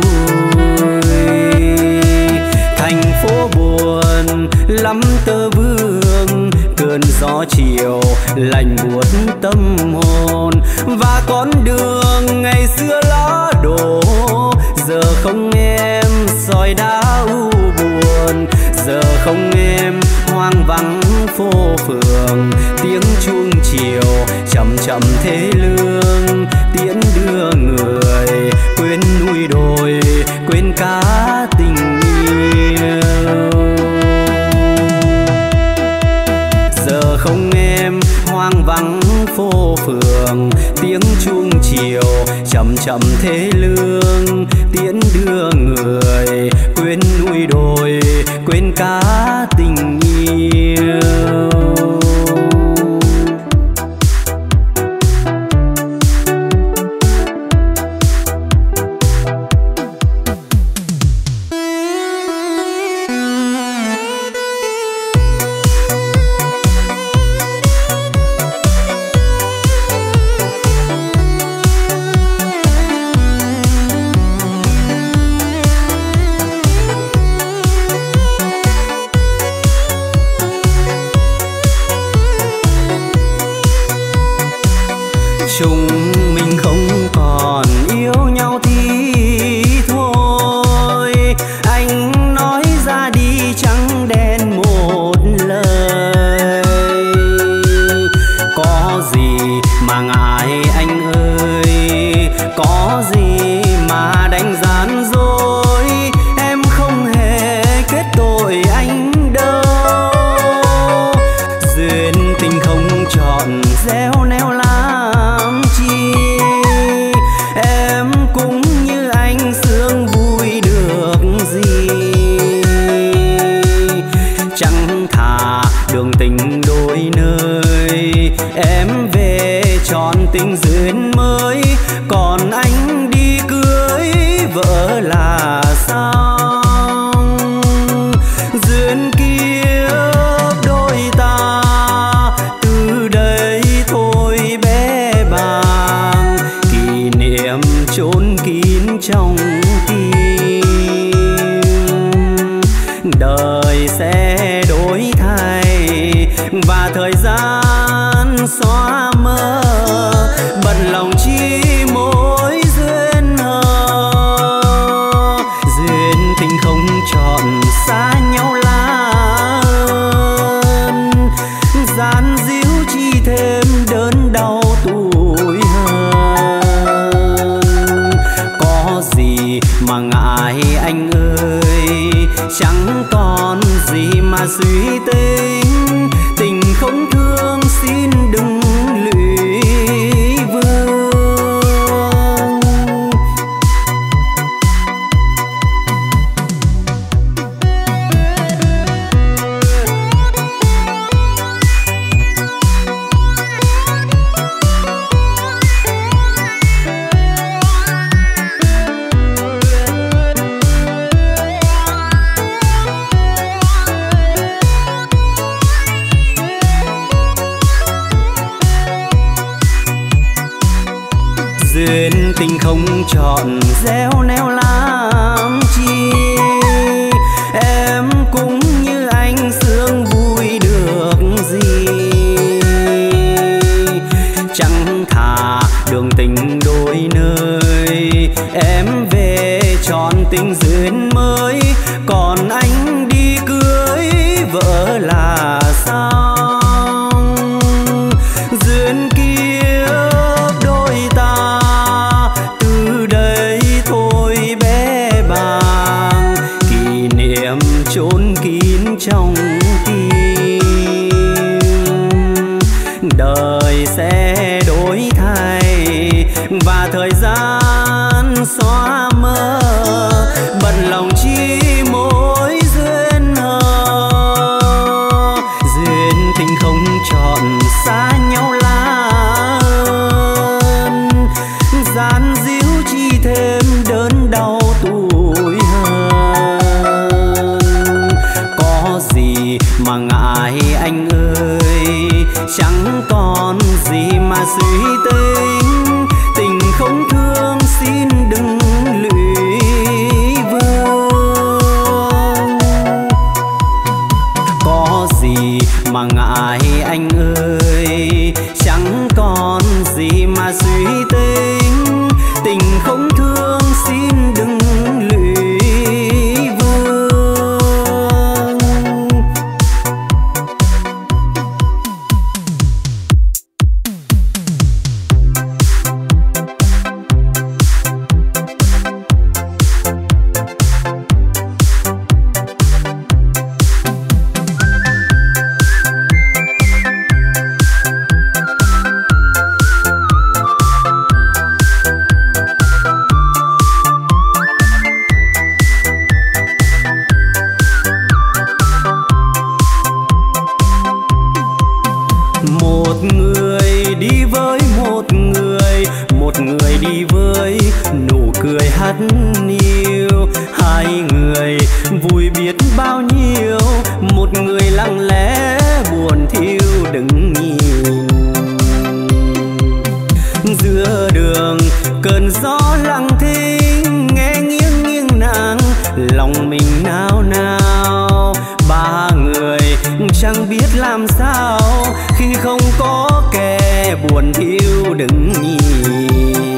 Thành phố buồn lắm tơ vương, cơn gió chiều lạnh buốt tâm hồn. Và con đường ngày xưa lá đổ, giờ không em sỏi đá u buồn. Giờ không em hoang vắng phố phường, tiếng chuông chiều chậm chậm thế lương. Tiễn đưa người quên núi đồi, quên cả tình yêu. Giờ không em hoang vắng phố phường, tiếng chuông chiều chậm chậm thế lương. Tiễn đưa người quên núi đồi, quên cả tình yêu. Chúng mình không còn yêu nhau thì thôi, anh nói ra đi trắng đen một lời. Có gì mà ngại anh ơi, có gì mà đánh gian dối. Em không hề kết tội anh đâu, duyên tình không chọn gieo neo lá. Em cũng như anh sướng vui được gì, chẳng thà đường tình đôi nơi. Em về chọn tình duyên mới, còn anh đi cưới vợ là xong. Duyên kiếp đôi ta từ đây thôi bé bàng, kỷ niệm chốn kín trong tim. Đời sẽ đổi thay và thời gian xóa mơ, bận lòng chi mối duyên hờ. Duyên tình không chọn xa nhau lá ơn, gian díu suy tính, tình không thương xin đừng lụy vương. Duyên tình không chọn gieo neo làm chi, em cũng như anh sướng vui được gì. Chẳng thà đường tình đôi nơi, em về chọn tình duyên mới, còn anh đi cưới vợ là xong. Duyên kia đôi ta từ đây thôi bé bàng, kỷ niệm chốn kín trong tim. Đời sẽ đổi thay và thời gian xóa mơ, bận lòng chi mối duyên hờ. Duyên tình không chọn xa nhau lá ơn, gian díu chi thêm đớn đau tủi hờn. Có gì mà ngại anh ơi, chẳng còn gì mà suy tính, tình không thương xin đừng lụy vương. Có gì mà ngại anh ơi, chẳng còn gì mà suy tính, tình không thương xin đừng lụy vương. Một người đi với một người đi với nụ cười hắt hiu. Hai người vui biết bao nhiêu, một người lặng lẽ buồn thiêu đứng nhìn. Giữa đường cơn gió lặng thinh, nghe nghiêng nghiêng nàng, lòng mình nao nao. Ba người chẳng biết làm sao khi không có kẻ buồn thiêu đứng nhìn.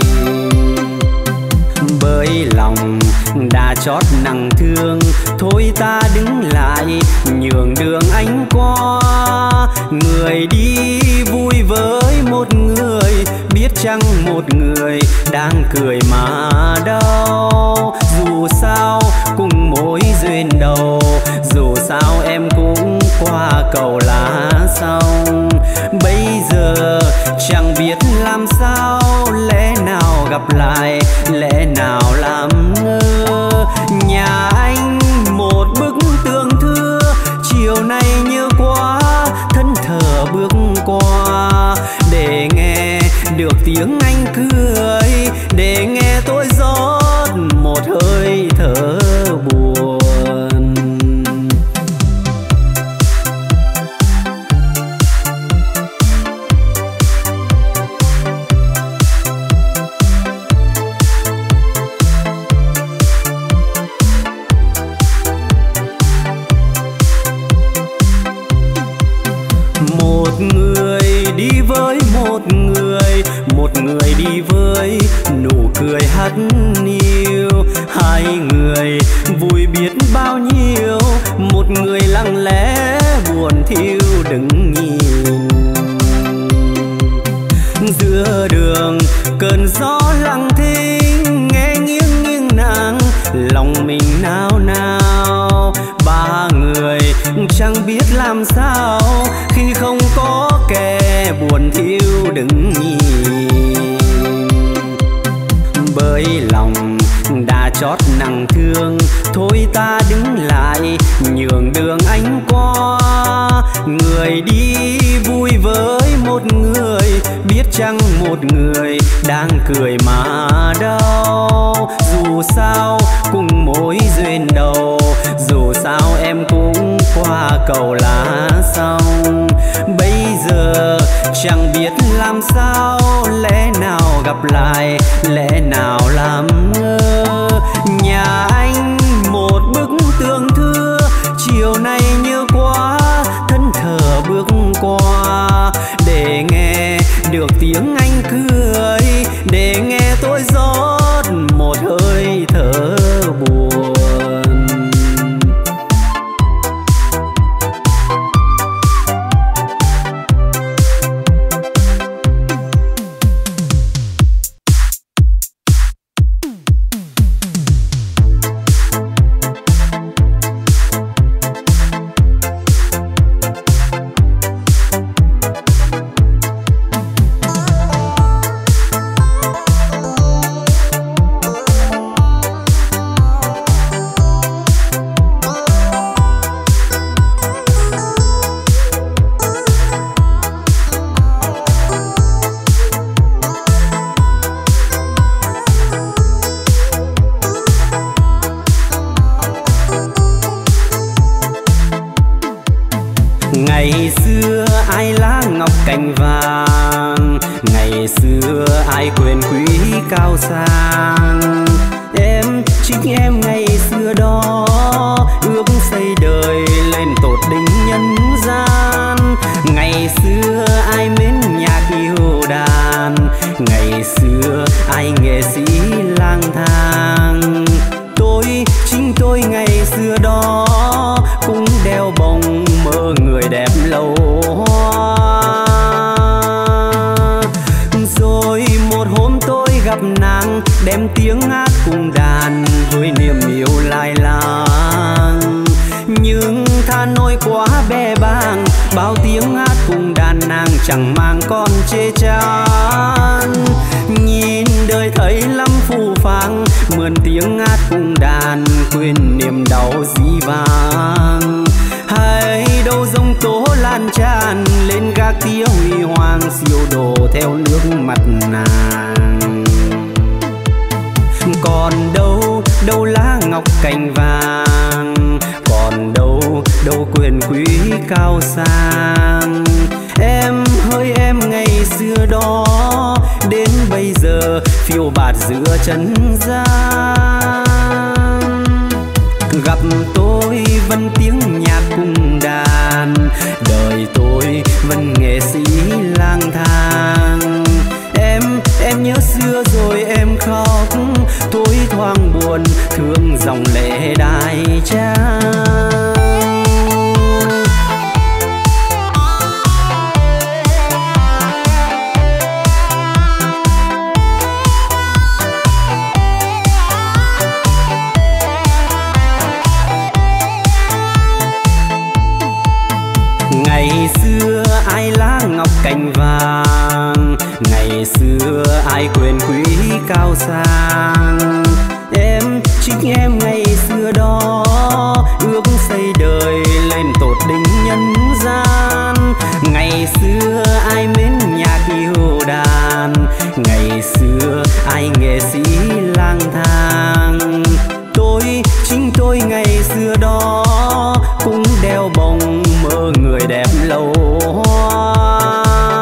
Bởi lòng đã chót nặng thương, thôi ta đứng lại nhường đường anh qua. Người đi vui với một người, biết chăng một người đang cười mà đau. Dù sao cùng mối duyên đầu, dù sao em cũng qua cầu lá xong. Bây giờ chẳng biết làm sao, lẽ nào gặp lại, lẽ nào làm ngơ. Nhà anh một bức tường thưa, chiều nay nhớ quá, thân thờ bước qua. Để nghe được tiếng anh cười, để nghe tôi rót một hơi thở buồn. Một người đi với một người đi với nụ cười hắt hiu. Hai người vui biết bao nhiêu, một người lặng lẽ buồn thiêu đứng nhìn. Giữa đường cơn gió lặng thinh, nghe nghiêng nghiêng nàng, lòng mình nao nao. Ba người chẳng chẳng biết làm sao khi không có kẻ buồn thiêu đứng nhìn. Bởi lòng đã chót nặng thương, thôi ta đứng lại nhường đường anh qua. Người đi vui với một người, biết chăng một người đang cười mà đau. Dù sao cùng mối duyên đầu, dù sao em cũng qua cầu lá xong. Bây giờ chẳng biết làm sao, lẽ nào gặp lại, lẽ nào làm ngơ. Nhà anh một bức tường thưa, chiều nay như quá thân thờ bước qua. Để nghe được tiếng anh cười, để nghe tôi rót một hơi thở buồn. Ngày xưa ai lá ngọc cành vàng, ngày xưa ai quyền quý cao sang. Em chính em ngày xưa đó, ước xây đời lên tột đỉnh nhân gian. Ngày xưa ai mến nhạc yêu đàn, ngày xưa ai nghệ sĩ lang thang. Chính tôi ngày xưa đó cũng đeo bồng mơ người đẹp lâu hoa. Rồi một hôm tôi gặp nàng, đem tiếng hát cùng đàn với niềm yêu lai láng. Nhưng tha nỗi quá bè bàng, bao tiếng hát cùng đàn nàng chẳng mang con chê chán. Nhìn đời thấy lắm phù phàng, mượn tiếng hát cùng đàn quên niềm đau dĩ vang. Hay đâu giông tố lan tràn lên gác tía huy hoàng, siêu đồ theo nước mặt nàng. Còn đâu đâu lá ngọc cành vàng, còn đâu đâu quyền quý cao sang. Em hỡi em ngày xưa đó, đến bây giờ phiêu bạt giữa trần gian. Gặp tôi vẫn tiếng nhạc cùng đàn, đời tôi vẫn nghệ sĩ lang thang. Em nhớ xưa rồi em khóc, tôi thoáng buồn thương dòng lệ đai trắng. Ngày xưa ai lá ngọc cành vàng, ngày xưa ai quyền quý cao sang. Em chính em ngày xưa đó, ước xây đời lên tột đỉnh nhân gian. Ngày xưa ai mến nhạc yêu đàn, ngày xưa ai nghệ sĩ lang thang. Chính tôi ngày xưa đó cũng đeo bồng mơ người đẹp lâu hoa.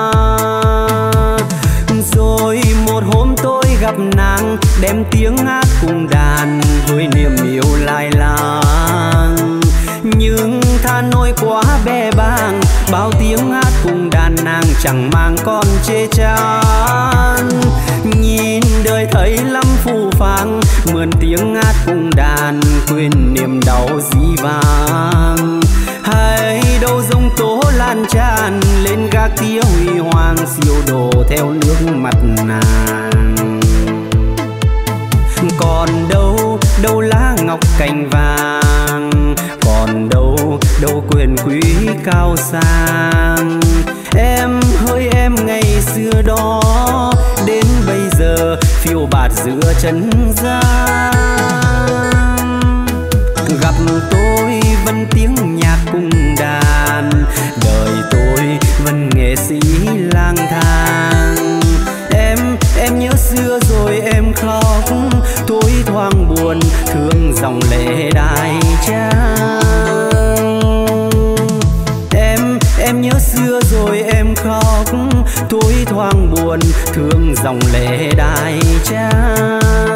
Rồi một hôm tôi gặp nàng, đem tiếng hát cùng đàn với niềm yêu lai láng. Nhưng tha nỗi quá bè bàng, bao tiếng hát cùng đàn nàng chẳng mang con chê chán. Nhìn đời thấy lắm phù phàng, mượn tiếng hát cùng đàn quên niềm đau dĩ vang. Hay đâu giông tố lan tràn lên gác tía huy hoàng, siêu đồ theo nước mặt nàng. Còn đâu đâu lá ngọc cành vàng, còn đâu đâu quyền quý cao sang. Em hỡi em ngày xưa đó, đến bây giờ phiêu bạt giữa chân gian. Gặp tôi vẫn tiếng nhạc cung đàn, đời tôi vẫn nghệ sĩ lang thang. Em nhớ xưa rồi em khóc, thối thoáng buồn thương dòng lệ đài trang. Em nhớ xưa rồi em khóc, thối thoáng buồn thương dòng lệ đài trang.